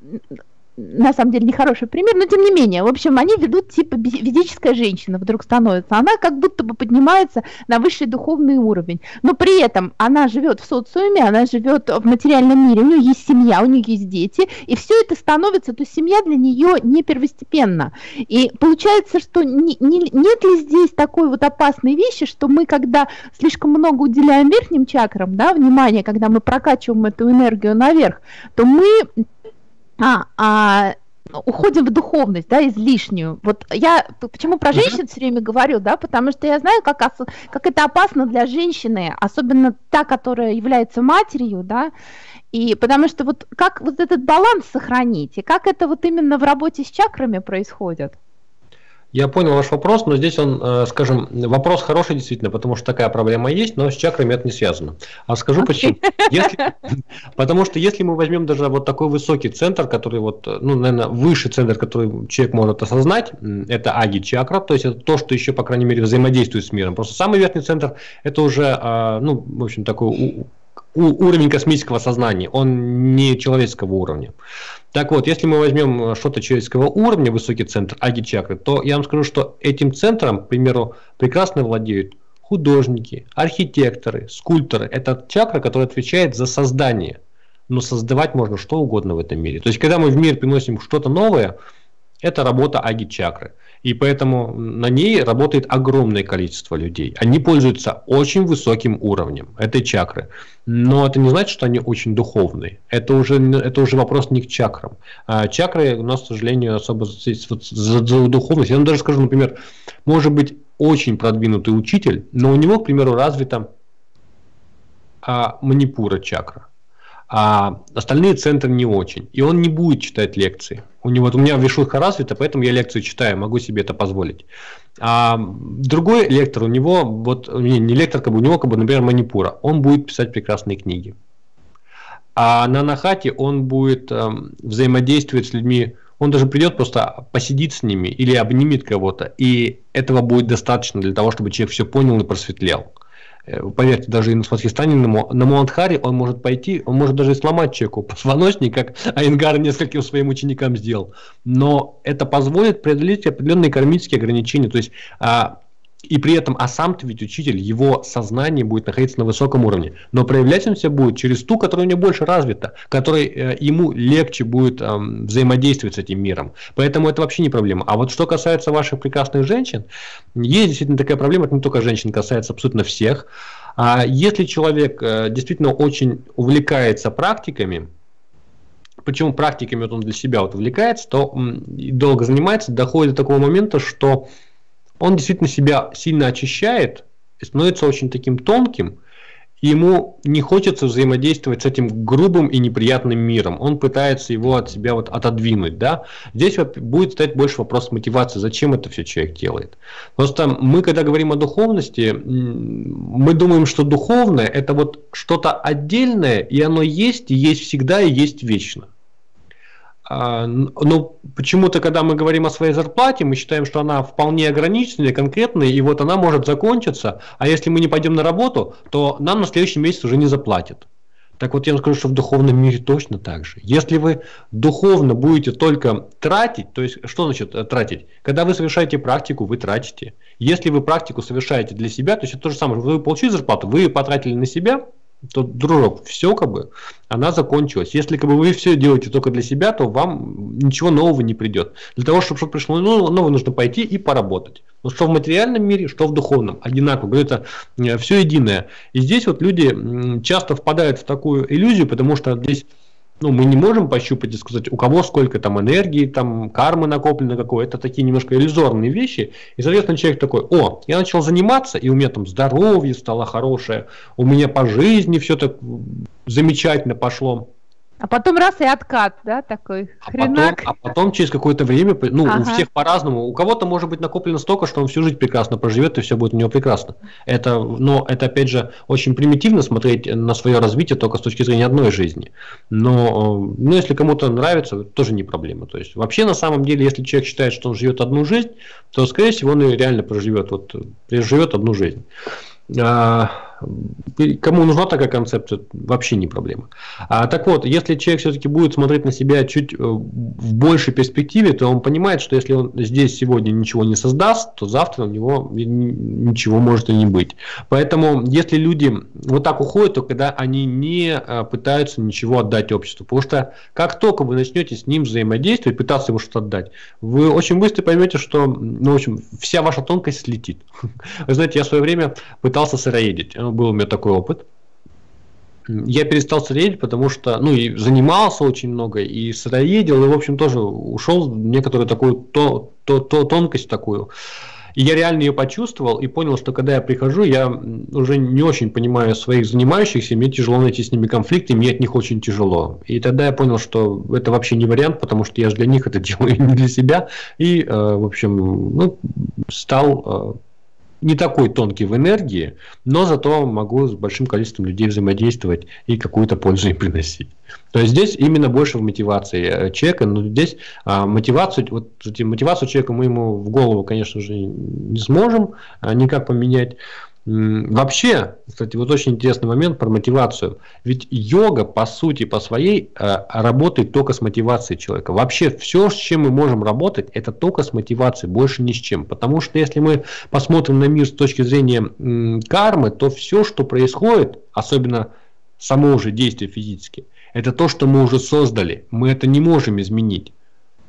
на самом деле нехороший пример, но тем не менее, в общем, они ведут типа ведическая женщина вдруг становится, она как будто бы поднимается на высший духовный уровень, но при этом она живет в социуме, она живет в материальном мире, у нее есть семья, у нее есть дети, и все это становится, то есть семья для нее не первостепенна. И получается, что не, не, нет ли здесь такой вот опасной вещи, что мы, когда слишком много уделяем верхним чакрам, да, внимание, когда мы прокачиваем эту энергию наверх, то мы А, а, уходим в духовность, да, излишнюю. Вот я почему про женщин все время говорю, да, потому что я знаю, как, как это опасно для женщины, особенно та, которая является матерью, да, и потому что вот как вот этот баланс сохранить, и как это вот именно в работе с чакрами происходит? Я понял ваш вопрос, но здесь он, скажем, вопрос хороший действительно, потому что такая проблема есть, но с чакрами это не связано. А скажу okay. почему. Если, потому что если мы возьмем даже вот такой высокий центр, который вот, ну, наверное, высший центр, который человек может осознать, это аги-чакра, то есть это то, что еще, по крайней мере, взаимодействует с миром. Просто самый верхний центр, это уже, ну, в общем, такой уровень космического сознания, он не человеческого уровня. Так вот, если мы возьмем что-то человеческого уровня, высокий центр аги-чакры, то я вам скажу, что этим центром, к примеру, прекрасно владеют художники, архитекторы, скульпторы. Это чакра, которая отвечает за создание. Но создавать можно что угодно в этом мире. То есть, когда мы в мир приносим что-то новое, Это работа аги-чакры. И поэтому на ней работает огромное количество людей. Они пользуются очень высоким уровнем этой чакры. Но это не значит, что они очень духовные. Это уже, это уже вопрос не к чакрам. А чакры у нас, к сожалению, особо вот за, за духовность. Я вам даже скажу, например, может быть очень продвинутый учитель, но у него, к примеру, развита а, манипура чакра. А остальные центры не очень. И он не будет читать лекции. У него, вот у меня вишудха развита, поэтому я лекцию читаю, могу себе это позволить. А другой лектор, у него, вот, не, не лектор, как бы, у него, как бы, например, манипура, он будет писать прекрасные книги. А на анахате он будет э, взаимодействовать с людьми, он даже придет, просто посидит с ними или обнимет кого-то, и этого будет достаточно для того, чтобы человек все понял и просветлел. Поверьте, даже и на Сватхистане, на Муладхаре он может пойти, он может даже и сломать человеку позвоночник, как Айенгар нескольким своим ученикам сделал. Но это позволит преодолеть определенные кармические ограничения. То есть, а, и при этом, а сам-то ведь учитель, его сознание будет находиться на высоком уровне. Но проявлять он себя будет через ту, которая у него больше развита, которой э, ему легче будет э, взаимодействовать с этим миром. Поэтому это вообще не проблема. А вот что касается ваших прекрасных женщин, есть действительно такая проблема, это не только женщин, касается абсолютно всех. А если человек э, действительно очень увлекается практиками, почему практиками вот он для себя вот увлекается, то м, долго занимается, доходит до такого момента, что он действительно себя сильно очищает и становится очень таким тонким, и ему не хочется взаимодействовать с этим грубым и неприятным миром. Он пытается его от себя вот отодвинуть. Да? Здесь вот будет стоять больше вопрос мотивации, зачем это все человек делает. Просто мы, когда говорим о духовности, мы думаем, что духовное это вот что-то отдельное, и оно есть, и есть всегда, и есть вечно. Но почему-то, когда мы говорим о своей зарплате, мы считаем, что она вполне ограниченная, конкретная, и вот она может закончиться, а если мы не пойдем на работу, то нам на следующий месяц уже не заплатят. Так вот я вам скажу, что в духовном мире точно так же. Если вы духовно будете только тратить, то есть что значит тратить? Когда вы совершаете практику, вы тратите. Если вы практику совершаете для себя, то есть это то же самое, вы получили зарплату, вы потратили на себя, то, дружок, все как бы, она закончилась. Если как бы вы все делаете только для себя, то вам ничего нового не придет. Для того, чтобы что-то пришло новое, нужно пойти и поработать. Но что в материальном мире, что в духовном, одинаково, это все единое. И здесь вот люди часто впадают в такую иллюзию, потому что здесь ну, мы не можем пощупать и сказать, у кого сколько там энергии, там кармы накоплено какое. Это такие немножко иллюзорные вещи. И, соответственно, человек такой, о, я начал заниматься, и у меня там здоровье стало хорошее, у меня по жизни все так замечательно пошло. А потом раз и откат, да, такой а хренак. Потом, а потом через какое-то время, ну, ага. у всех по-разному. У кого-то может быть накоплено столько, что он всю жизнь прекрасно проживет, и все будет у него прекрасно. Это, но это, опять же, очень примитивно смотреть на свое развитие только с точки зрения одной жизни. Но, ну, если кому-то нравится, тоже не проблема. То есть, вообще, на самом деле, если человек считает, что он живет одну жизнь, то, скорее всего, он и реально проживет, вот, проживет одну жизнь. Кому нужна такая концепция, вообще не проблема. А, так вот, если человек все-таки будет смотреть на себя чуть в большей перспективе, то он понимает, что если он здесь сегодня ничего не создаст, то завтра у него ничего может и не быть. Поэтому, если люди вот так уходят, то когда они не пытаются ничего отдать обществу. Потому что как только вы начнете с ним взаимодействовать, пытаться ему что-то отдать, вы очень быстро поймете, что, ну, в общем, вся ваша тонкость слетит. Вы знаете, я в свое время пытался сыроедить. Был у меня такой опыт. Я перестал сыроедить, потому что, ну, и занимался очень много, и сыроедил, и, в общем, тоже ушел в некоторую такую то, то, то, тонкость такую. И я реально ее почувствовал и понял, что когда я прихожу, я уже не очень понимаю своих занимающихся, мне тяжело найти с ними конфликты, мне от них очень тяжело. И тогда я понял, что это вообще не вариант, потому что я же для них это делаю, не для себя. И, э, в общем, ну, стал... Э, не такой тонкий в энергии, но зато могу с большим количеством людей взаимодействовать и какую-то пользу им приносить. То есть здесь именно больше в мотивации человека, но здесь а, мотивацию, вот, мотивацию человека мы ему в голову, конечно же, не сможем а, никак поменять. Вообще, кстати, вот очень интересный момент про мотивацию. Ведь йога, по сути, по своей, работает только с мотивацией человека. Вообще, все, с чем мы можем работать, это только с мотивацией, больше ни с чем. Потому что если мы посмотрим на мир с точки зрения кармы, то все, что происходит, особенно само уже действие физически, это то, что мы уже создали. Мы это не можем изменить.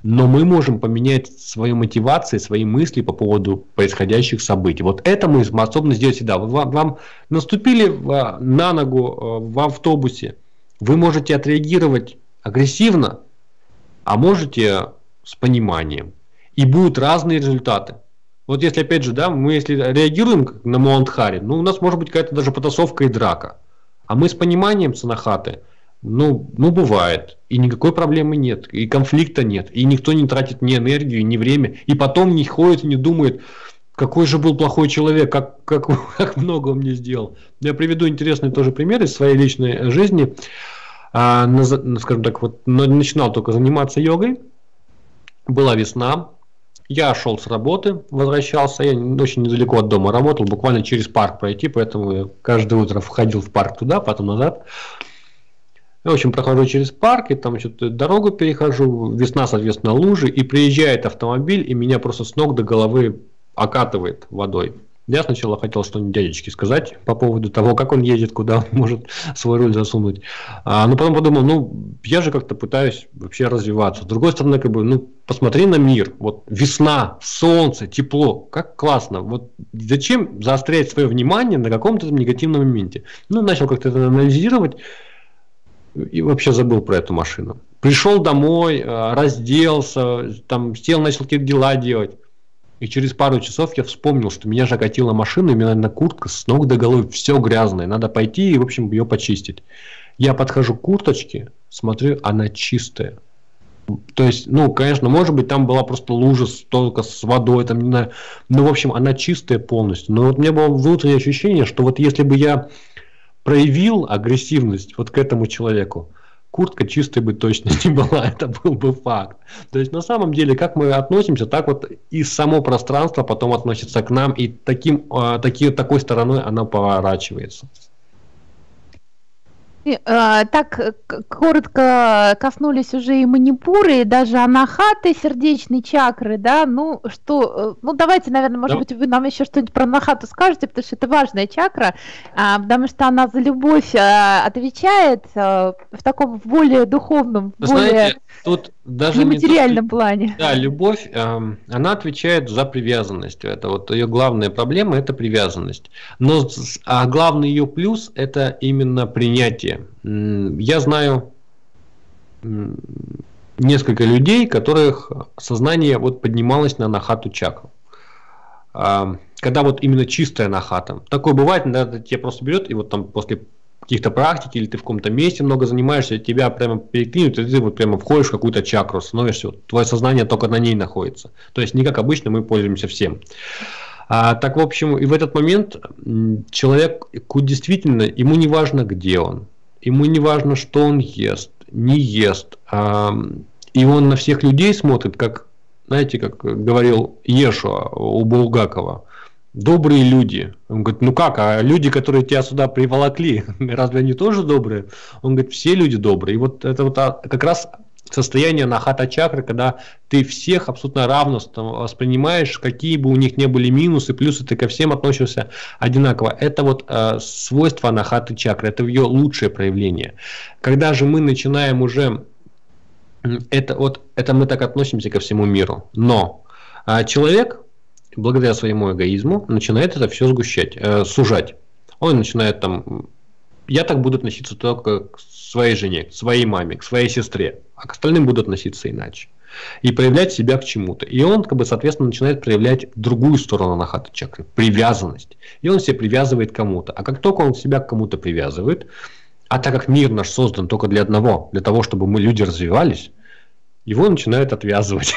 но мы можем поменять свои мотивации, свои мысли по поводу происходящих событий. Вот это мы способны сделать всегда. Вам, вам наступили в, на ногу в автобусе, вы можете отреагировать агрессивно, а можете с пониманием. И будут разные результаты. Вот если, опять же, да, мы если реагируем на Муандхари, ну, у нас может быть какая-то даже потасовка и драка. А мы с пониманием Санахаты, ну, ну, бывает. И никакой проблемы нет. И конфликта нет. И никто не тратит ни энергию, ни время. И потом не ходит и не думает, какой же был плохой человек, как, как, как много он мне сделал. Я приведу интересный тоже пример из своей личной жизни. А, на, скажем так, вот начинал только заниматься йогой. Была весна. Я шел с работы, возвращался, я очень недалеко от дома работал, буквально через парк пройти, поэтому я каждое утро входил в парк туда, потом назад. Я, в общем, прохожу через парк, и там что-то дорогу перехожу, весна, соответственно, лужи, и приезжает автомобиль, и меня просто с ног до головы окатывает водой. Я сначала хотел что-нибудь дядечке сказать по поводу того, как он едет, куда он может свой руль засунуть. А, но потом подумал, ну, я же как-то пытаюсь вообще развиваться. С другой стороны, как бы, ну, посмотри на мир. Вот весна, солнце, тепло, как классно. Вот зачем заострять свое внимание на каком-то негативном моменте? Ну, начал как-то это анализировать и вообще забыл про эту машину. Пришел домой, разделся, там сел, начал какие-то дела делать. И через пару часов я вспомнил, что меня же окатила машина, и у меня на куртка с ног до головы все грязное. Надо пойти и, в общем, ее почистить. Я подхожу к курточке, смотрю, она чистая. То есть, ну, конечно, может быть, там была просто лужа только с водой, там, не знаю. Но, в общем, она чистая полностью. Но вот у меня было внутреннее ощущение, что вот если бы я проявил агрессивность вот к этому человеку, куртка чистой бы точно не была, это был бы факт. То есть на самом деле, как мы относимся, так вот и само пространство потом относится к нам, и таким, таки, такой стороной оно поворачивается. Так коротко коснулись уже и манипуры, и даже анахаты, сердечной чакры, да, ну что, ну давайте, наверное, может да. быть, вы нам еще что-нибудь про анахату скажете, потому что это важная чакра, потому что она за любовь отвечает в таком более духовном, вы более знаете, тут даже нематериальном не то, плане. Да, любовь, она отвечает за привязанность, это вот ее главная проблема, это привязанность, но а главный ее плюс, это именно принятие. Я знаю несколько людей, которых сознание вот поднималось на анахату чакру. Когда вот именно чистая анахата. Такое бывает, когда тебя просто берет, и вот там после каких-то практик, или ты в каком-то месте много занимаешься, тебя прямо переклинивают, и ты вот прямо входишь в какую-то чакру, становишься, твое сознание только на ней находится. То есть не как обычно мы пользуемся всем. А, так, в общем, и в этот момент человек действительно, ему не важно, где он. Ему не важно, что он ест, не ест. А, и он на всех людей смотрит, как, знаете, как говорил Ешуа у Булгакова. Добрые люди. Он говорит, ну как, а люди, которые тебя сюда приволокли, разве они тоже добрые? Он говорит, все люди добрые. И вот это вот как раз состояние анахата чакры, когда ты всех абсолютно равно воспринимаешь, какие бы у них ни были минусы, плюсы, ты ко всем относишься одинаково. Это вот э, свойство анахаты чакры, это ее лучшее проявление. Когда же мы начинаем уже, это, вот, это мы так относимся ко всему миру, но э, человек, благодаря своему эгоизму, начинает это все сгущать, э, сужать. Он начинает там, я так буду относиться только к своей жене, к своей маме, к своей сестре, а к остальным буду относиться иначе. И проявлять себя к чему-то. И он, как бы, соответственно, начинает проявлять другую сторону анахаты чакры, привязанность. И он себя привязывает к кому-то. А как только он себя к кому-то привязывает, а так как мир наш создан только для одного, для того, чтобы мы, люди, развивались, его начинают отвязывать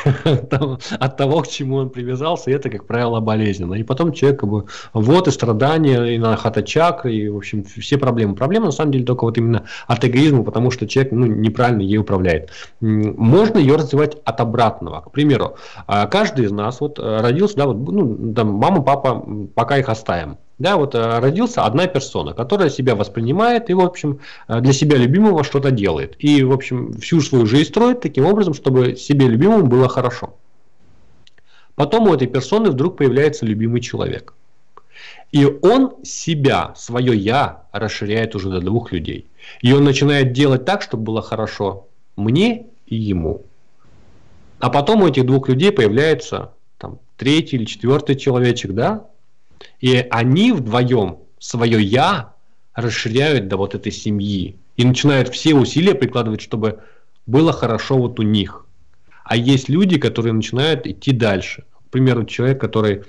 от того, к чему он привязался, и это, как правило, болезненно. И потом человек, как бы, вот и страдания, и анахата чакры, и, в общем, все проблемы. Проблема, на самом деле, только вот именно от эгоизма, потому что человек, ну, неправильно ей управляет. Можно ее развивать от обратного. К примеру, каждый из нас вот родился, да, вот, ну, там, мама, папа, пока их оставим. Да, вот родился одна персона, которая себя воспринимает и, в общем, для себя любимого что-то делает. И, в общем, всю свою жизнь строит таким образом, чтобы себе любимому было хорошо. Потом у этой персоны вдруг появляется любимый человек. И он себя, свое «я» расширяет уже до двух людей. И он начинает делать так, чтобы было хорошо мне и ему. А потом у этих двух людей появляется там, третий или четвертый человечек, да? И они вдвоем свое «я» расширяют до вот этой семьи. И начинают все усилия прикладывать, чтобы было хорошо вот у них. А есть люди, которые начинают идти дальше. К примеру, человек, который,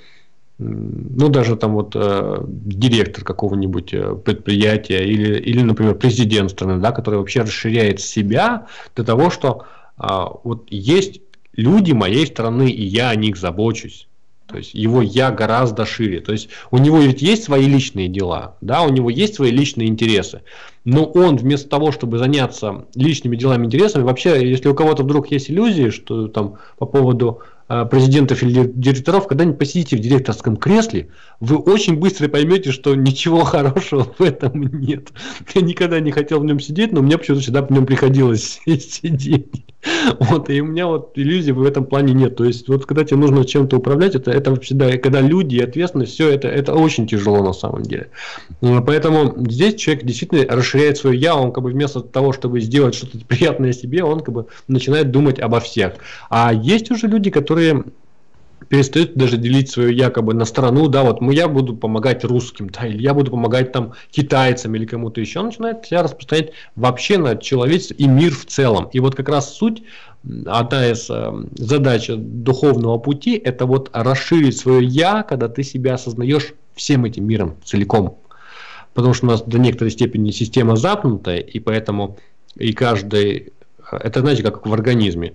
ну, даже там вот э, директор какого-нибудь предприятия или, или, например, президент страны, да, который вообще расширяет себя до того, что э, вот есть люди моей страны, и я о них забочусь. То есть его «я» гораздо шире. То есть у него ведь есть свои личные дела, да, у него есть свои личные интересы. Но он вместо того, чтобы заняться личными делами, интересами, вообще, если у кого-то вдруг есть иллюзии, что там по поводу э, президентов или директоров, когда-нибудь посидите в директорском кресле, вы очень быстро поймете, что ничего хорошего в этом нет. Я никогда не хотел в нем сидеть, но мне почему-то всегда в нем приходилось сидеть. Вот, и у меня вот иллюзий в этом плане нет. То есть, вот когда тебе нужно чем-то управлять, это, это всегда, когда люди и ответственность, все это, это очень тяжело на самом деле. Поэтому здесь человек действительно расширяет свое «я», он как бы вместо того, чтобы сделать что-то приятное себе, он как бы начинает думать обо всех. А есть уже люди, которые перестают даже делить свое «я» как бы на страну, да, вот я буду помогать русским, да, или я буду помогать там китайцам или кому-то еще, он начинает себя распространять вообще на человечество и мир в целом. И вот как раз суть, одна из э, задач духовного пути, это вот расширить свое «я», когда ты себя осознаешь всем этим миром целиком. Потому что у нас до некоторой степени система замкнутая, и поэтому и каждый, это знаете, как в организме.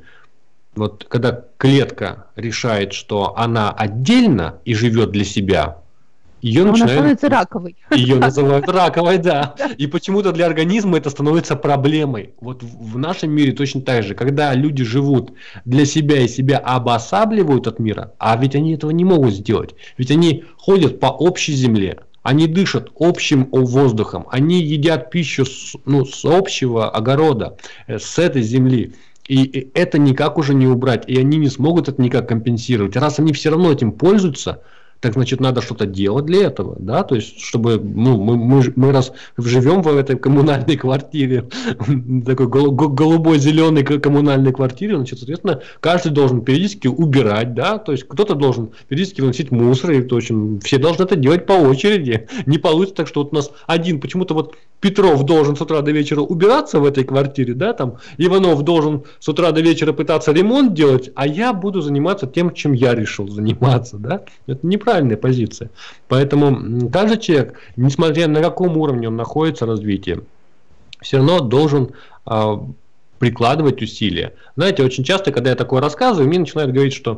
Вот когда клетка решает, что она отдельно и живет для себя, ее она начинают... становится раковой. Ее называют раковой, да. И почему-то для организма это становится проблемой. Вот в нашем мире точно так же. Когда люди живут для себя и себя обосабливают от мира, а ведь они этого не могут сделать. Ведь они ходят по общей земле. Они дышат общим воздухом. Они едят пищу с, ну, с общего огорода, с этой земли. И это никак уже не убрать, и они не смогут это никак компенсировать. Раз они все равно этим пользуются, так значит надо что-то делать для этого, да, то есть чтобы, ну, мы, мы, мы раз живем в этой коммунальной квартире, такой голубой зеленой коммунальной квартире, значит, соответственно, каждый должен периодически убирать, да, то есть кто-то должен периодически выносить мусор, и, в общем, все должны это делать по очереди. Не получится так, что вот у нас один почему-то вот Петров должен с утра до вечера убираться в этой квартире, да, там Иванов должен с утра до вечера пытаться ремонт делать, а я буду заниматься тем, чем я решил заниматься, да. Это неправильная позиция. Поэтому каждый человек, несмотря на каком уровне он находится развития, все равно должен э, прикладывать усилия. Знаете, очень часто, когда я такое рассказываю, мне начинают говорить, что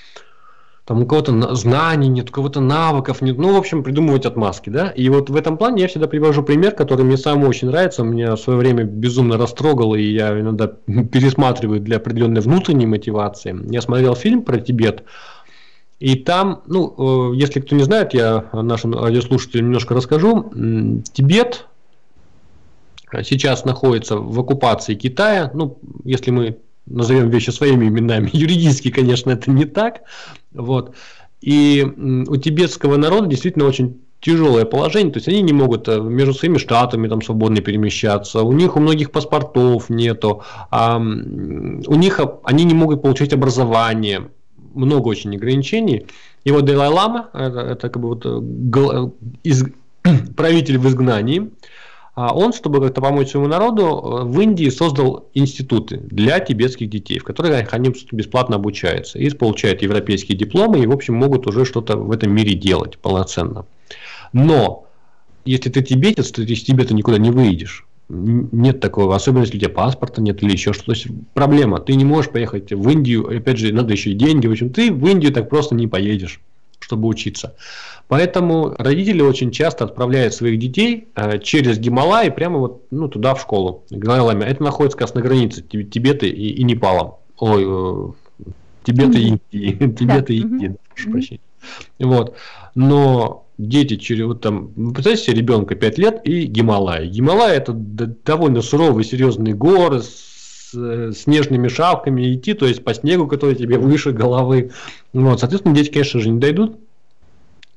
там у кого-то знаний нет, у кого-то навыков нет, ну, в общем, придумывать отмазки, да, и вот в этом плане я всегда привожу пример, который мне самому очень нравится, меня в свое время безумно растрогало, и я иногда пересматриваю для определенной внутренней мотивации. Я смотрел фильм про Тибет, и там, ну, если кто не знает, я нашим радиослушателям немножко расскажу, Тибет сейчас находится в оккупации Китая, ну, если мы назовем вещи своими именами, юридически, конечно, это не так, вот, и у тибетского народа действительно очень тяжелое положение, то есть они не могут между своими штатами там свободно перемещаться, у них у многих паспортов нету, а у них они не могут получать образование, много очень ограничений, и вот Далай-лама, это, это как бы вот гл, из, правитель в изгнании, он, чтобы как-то помочь своему народу, в Индии создал институты для тибетских детей, в которых они бесплатно обучаются и получают европейские дипломы и, в общем, могут уже что-то в этом мире делать полноценно. Но, если ты тибетец, то ты из Тибета никуда не выйдешь. Нет такого, особенно если у тебя паспорта нет или еще что-то. То есть проблема, ты не можешь поехать в Индию, опять же, надо еще и деньги, в общем, ты в Индию так просто не поедешь, чтобы учиться. Поэтому родители очень часто отправляют своих детей э, через Гималаи прямо вот, ну, туда в школу. Это находится как раз на границе Тибета и, и Непала. Ой, э, Тибета и Индии. Тибета и Индии, прошу прощения. Вот. Но дети через вот там, представьте себе ребенка пять лет и Гималаи. Гималаи это довольно суровые, серьезные горы с снежными шапками идти, то есть по снегу, который тебе выше головы. Вот, соответственно, дети, конечно же, не дойдут.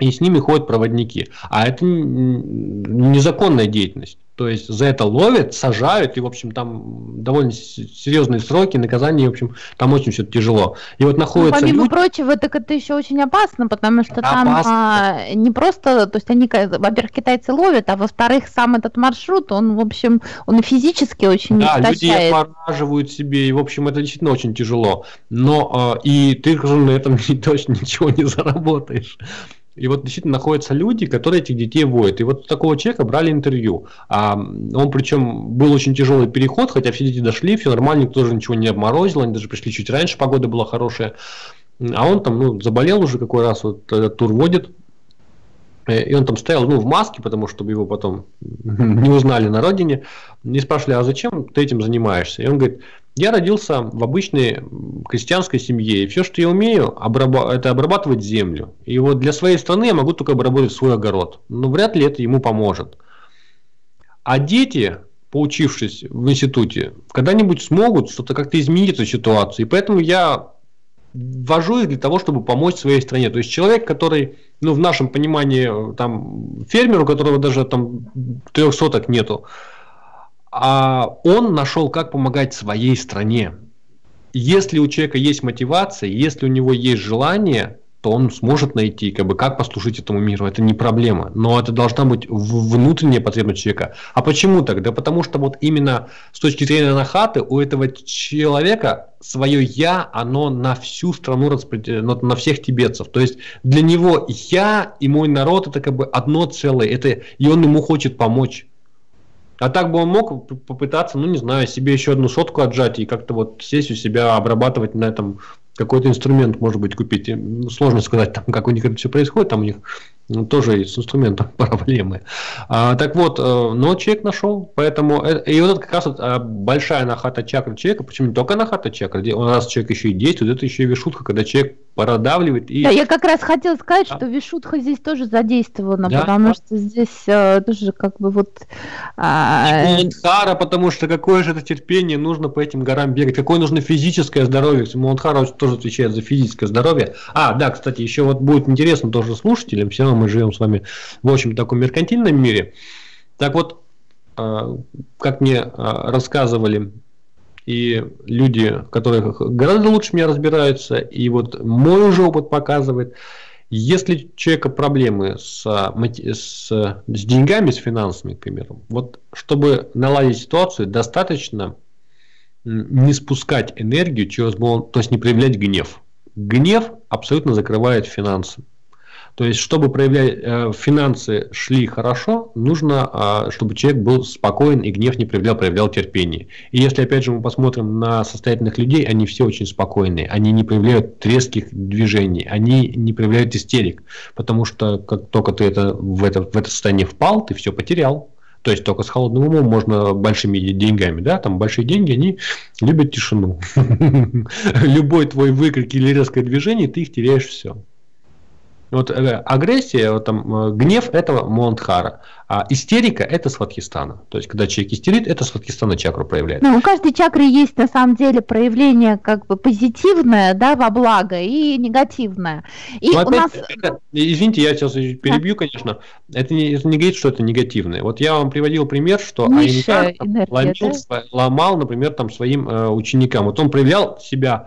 и с ними ходят проводники. А это незаконная деятельность. То есть за это ловят, сажают, и, в общем, там довольно серьезные сроки, наказания, в общем, там очень все тяжело. И вот находятся ну, помимо люди... прочего, так это еще очень опасно, потому что там а, не просто, то есть они, во-первых, китайцы ловят, а во-вторых, сам этот маршрут, он, в общем, он физически очень да, истощает. люди отмораживают себе, и, в общем, это действительно очень тяжело. Но и ты же на этом точно ничего не заработаешь. И вот действительно находятся люди, которые этих детей водят. И вот у такого человека брали интервью. А он, причем, был очень тяжелый переход, хотя все дети дошли, все нормально, никто тоже ничего не обморозил, они даже пришли чуть раньше, погода была хорошая. А он там, ну, заболел уже какой раз, вот этот тур водит. И он там стоял, ну, в маске, потому что чтобы его потом не узнали на родине. И спрашивали, а зачем ты этим занимаешься? И он говорит, я родился в обычной крестьянской семье, и все, что я умею, обраба- это обрабатывать землю. И вот для своей страны я могу только обработать свой огород. Но вряд ли это ему поможет. А дети, поучившись в институте, когда-нибудь смогут что-то как-то изменить эту ситуацию. И поэтому я ввожу их для того, чтобы помочь своей стране. То есть человек, который, ну, в нашем понимании, там, фермер, у которого даже там трех соток нету, а он нашел, как помогать своей стране. Если у человека есть мотивация, если у него есть желание, то он сможет найти, как бы, как послужить этому миру. Это не проблема. Но это должна быть внутренняя потребность человека. А почему так? Да потому что вот именно с точки зрения анахаты у этого человека свое «я», оно на всю страну распределено, на всех тибетцев. То есть для него «я» и мой народ это как бы одно целое. Это, и он ему хочет помочь. А так бы он мог попытаться, ну не знаю, себе еще одну сотку отжать и как-то вот сесть у себя, обрабатывать на этом какой-то инструмент, может быть, купить. Сложно сказать, там, как у них это все происходит, там у них ну, тоже с инструментом проблемы. А, так вот, но человек нашел, поэтому, и вот это как раз вот большая анахата чакра человека, почему не только анахата чакра, где у нас человек еще и действует, это еще и вишудха, когда человек продавливает. И... Да, я как раз хотела сказать, а? что вишудха здесь тоже задействована, да? Потому да. что здесь а, тоже как бы вот... А... Муладхара, потому что какое же это терпение, нужно по этим горам бегать, какое нужно физическое здоровье, Муладхара тоже отвечает за физическое здоровье. А, да, кстати, еще вот будет интересно тоже слушателям, все равно мы живем с вами в очень таком меркантильном мире. Так вот, как мне рассказывали и люди, которые гораздо лучше меня разбираются, и вот мой уже опыт показывает, если у человека проблемы с, с, с деньгами, с финансами, к примеру, вот чтобы наладить ситуацию, достаточно не спускать энергию через то есть не проявлять гнев. Гнев абсолютно закрывает финансы. То есть, чтобы проявлять э, финансы шли хорошо, нужно, э, чтобы человек был спокоен и гнев не проявлял, проявлял терпение. И если, опять же, мы посмотрим на состоятельных людей, они все очень спокойные, они не проявляют резких движений, они не проявляют истерик, потому что как только ты это, в, это, в это состояние впал, ты все потерял. То есть только с холодным умом можно большими деньгами, да, там большие деньги, они любят тишину. Любой твой выкрик или резкое движение, ты их теряешь все. Вот э, агрессия, вот, там, э, гнев – это Муладхара, а истерика – это Свадхистана. То есть, когда человек истерит, это Свадхистана чакру проявляет. Ну, у каждой чакры есть, на самом деле, проявление как бы позитивное, да, во благо, и негативное. И ну, у опять, нас... это, извините, я сейчас перебью, да. конечно. Это не, это не говорит, что это негативное. Вот я вам приводил пример, что Айенгар ломил, да? ломал, например, там, своим э, ученикам. Вот он проявлял себя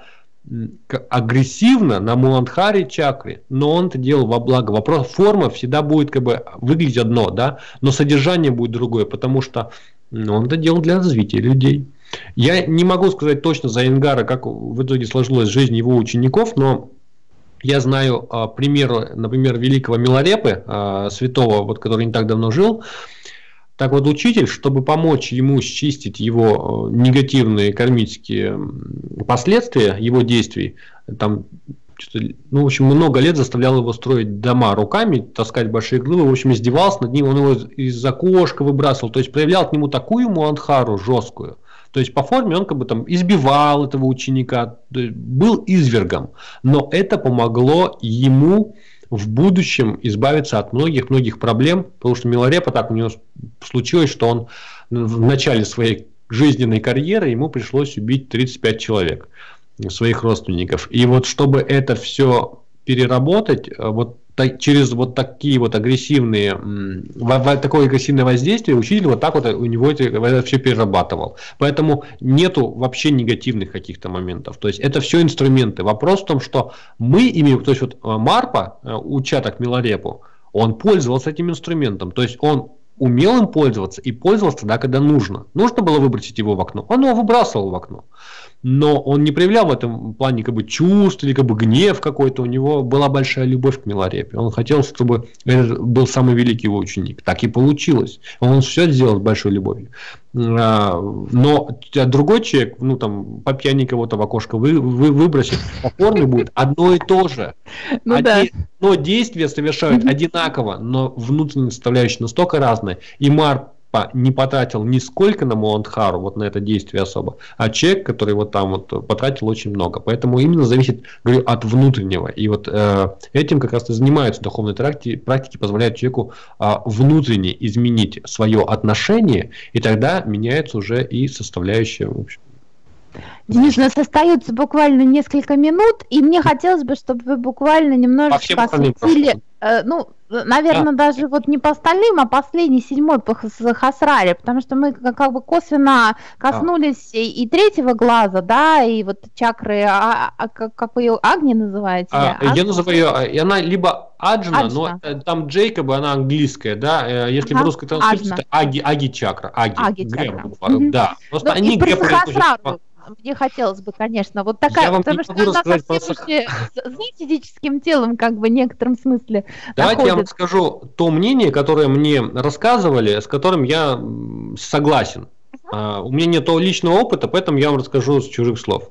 агрессивно на Муладхаре чакре, но он это делал во благо. Вопрос, форма всегда будет как бы выглядеть одно, да, но содержание будет другое, потому что ну, он это делал для развития людей. Я не могу сказать точно за Айенгара, как в итоге сложилась жизнь его учеников, но я знаю а, примеры, например, великого Миларепы, а, святого, вот, который не так давно жил. Так вот, учитель, чтобы помочь ему счистить его негативные кармические последствия его действий, там, ну, в общем, много лет заставлял его строить дома руками, таскать большие глыбы, в общем, издевался над ним, он его из окошка выбрасывал, то есть проявлял к нему такую Муладхару жесткую. То есть по форме он как бы там избивал этого ученика, был извергом, но это помогло ему в будущем избавиться от многих-многих проблем, потому что Миларепа так у него случилось, что он в начале своей жизненной карьеры ему пришлось убить тридцать пять человек, своих родственников. И вот чтобы это все переработать, вот через вот такие вот агрессивные, в, такое агрессивное воздействие учитель вот так вот у него это, это все перерабатывал. Поэтому нету вообще негативных каких-то моментов. То есть это все инструменты. Вопрос в том, что мы ими, то есть вот Марпа, уча так Миларепу, он пользовался этим инструментом. То есть он умел им пользоваться и пользовался тогда, когда нужно. Нужно было выбросить его в окно, он его выбрасывал в окно. Но он не проявлял в этом плане как бы чувств или как бы гнев какой-то. У него была большая любовь к Миларепе. Он хотел, чтобы это был самый великий его ученик. Так и получилось. Он все сделал с большой любовью. Но другой человек, ну там по пьяни кого-то в окошко вы, вы, выбросит, покорный будет одно и то же. Ну, Один, да. Но действия совершают одинаково, но внутренние составляющие настолько разные. И Марпа не потратил нисколько на Муладхару, вот на это действие особо, а человек, который вот там вот потратил очень много. Поэтому именно зависит, говорю, от внутреннего. И вот э, этим как раз и занимаются духовные практики, практики позволяют человеку э, внутренне изменить свое отношение, и тогда меняется уже и составляющая, в общем. Денис, у нас остается буквально несколько минут, и мне хотелось бы, чтобы вы буквально немножечко осветили, э, ну, наверное, да. даже вот не по остальным, а последний, седьмой по Сахасраре, потому что мы как бы косвенно коснулись а. и, и третьего глаза, да, и вот чакры, а, а, как, как вы ее, Агни называете? А, я называю ее, и она либо Аджна, Аджна, но там Джейкоба, она английская, да, если ага. в русской транскрипции, это Аги, Аги чакра, Аги, Аги чакра. Угу. Да, просто ну, они и про Сахасрару. Мне хотелось бы, конечно, вот такая, потому что она совсем уже с физическим телом, как бы в некотором смысле. Давайте находит. Я вам скажу то мнение, которое мне рассказывали, с которым я согласен. Uh-huh. У меня нет личного опыта, поэтому я вам расскажу с чужих слов.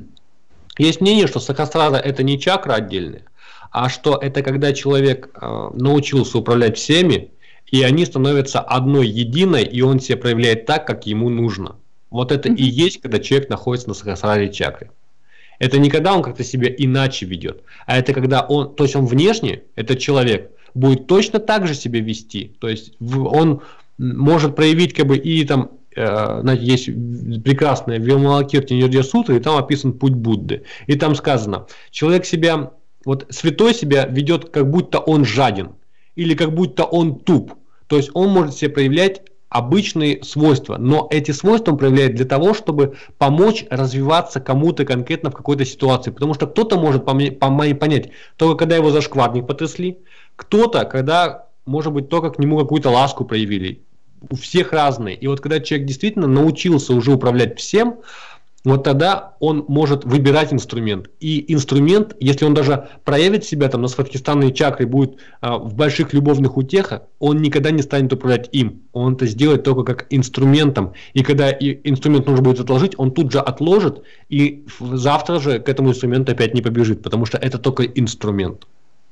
Есть мнение, что Сахасрара это не чакра отдельная, а что это когда человек научился управлять всеми, и они становятся одной единой, и он себя проявляет так, как ему нужно. Вот это mm-hmm. и есть, когда человек находится на Сахасраре чакре. Это не когда он как-то себя иначе ведет, а это когда он, то есть он внешне, этот человек, будет точно так же себя вести. То есть он может проявить как бы и там, э, знаете, есть прекрасная Вималакирти Нирдья Сутра, и там описан путь Будды. И там сказано, человек себя, вот святой себя ведет, как будто он жаден, или как будто он туп. То есть он может себя проявлять обычные свойства, но эти свойства он проявляет для того, чтобы помочь развиваться кому-то конкретно в какой-то ситуации, потому что кто-то может понять, только когда его за шкварник потрясли, кто-то, когда, может быть, только к нему какую-то ласку проявили, у всех разные, и вот когда человек действительно научился уже управлять всем, вот тогда он может выбирать инструмент. И инструмент, если он даже проявит себя там на свадхистханной чакре, будет а, в больших любовных утехах, он никогда не станет управлять им. Он это сделает только как инструментом. И когда и инструмент нужно будет отложить, он тут же отложит, и завтра же к этому инструменту опять не побежит, потому что это только инструмент.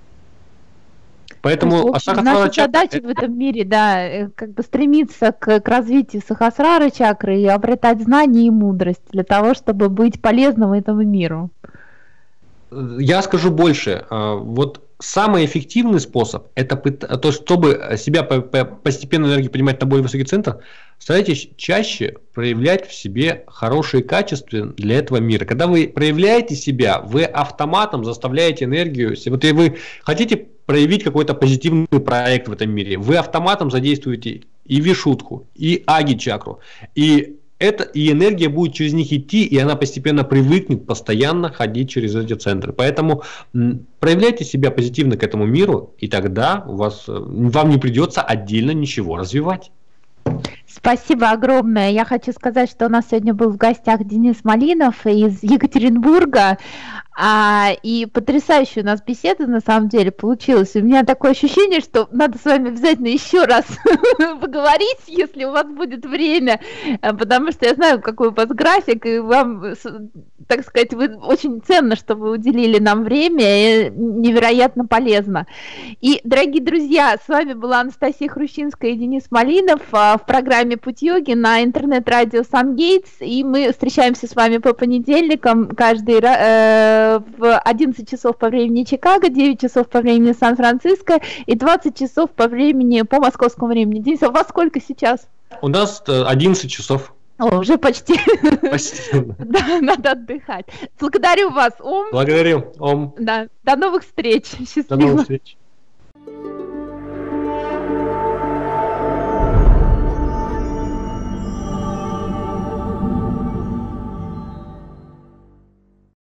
Поэтому в общем, наша задача это... в этом мире, да, как бы стремиться к, к развитию Сахасрары чакры и обретать знания и мудрость для того, чтобы быть полезным этому миру. Я скажу больше. Вот самый эффективный способ, это то, чтобы себя постепенно энергию поднимать на более высокий центр, старайтесь чаще проявлять в себе хорошие качества для этого мира. Когда вы проявляете себя, вы автоматом заставляете энергию. Вот и вы хотите проявить какой-то позитивный проект в этом мире, вы автоматом задействуете и вишутху, и аги-чакру, и это, и энергия будет через них идти, и она постепенно привыкнет постоянно ходить через эти центры. Поэтому м, проявляйте себя позитивно к этому миру, и тогда у вас, вам не придется отдельно ничего развивать. Спасибо огромное. Я хочу сказать, что у нас сегодня был в гостях Денис Малинов из Екатеринбурга. А, и потрясающая у нас беседа на самом деле получилась. У меня такое ощущение, что надо с вами обязательно еще раз поговорить, если у вас будет время, потому что я знаю, какой у вас график, и вам, так сказать, вы, очень ценно, что вы уделили нам время, и невероятно полезно. И, дорогие друзья, с вами была Анастасия Хрущинская и Денис Малинов в программе «Путь йоги» на интернет-радио Сангейтс, и мы встречаемся с вами по понедельникам каждый раз в одиннадцать часов по времени Чикаго, девять часов по времени Сан-Франциско и двадцать часов по времени, по московскому времени. Денис, а у вас сколько сейчас? У нас одиннадцать часов. О, уже почти. Почти. Да, надо отдыхать. Благодарю вас, Ом. Благодарю, Ом. Да. До новых встреч. Счастливо. До новых встреч.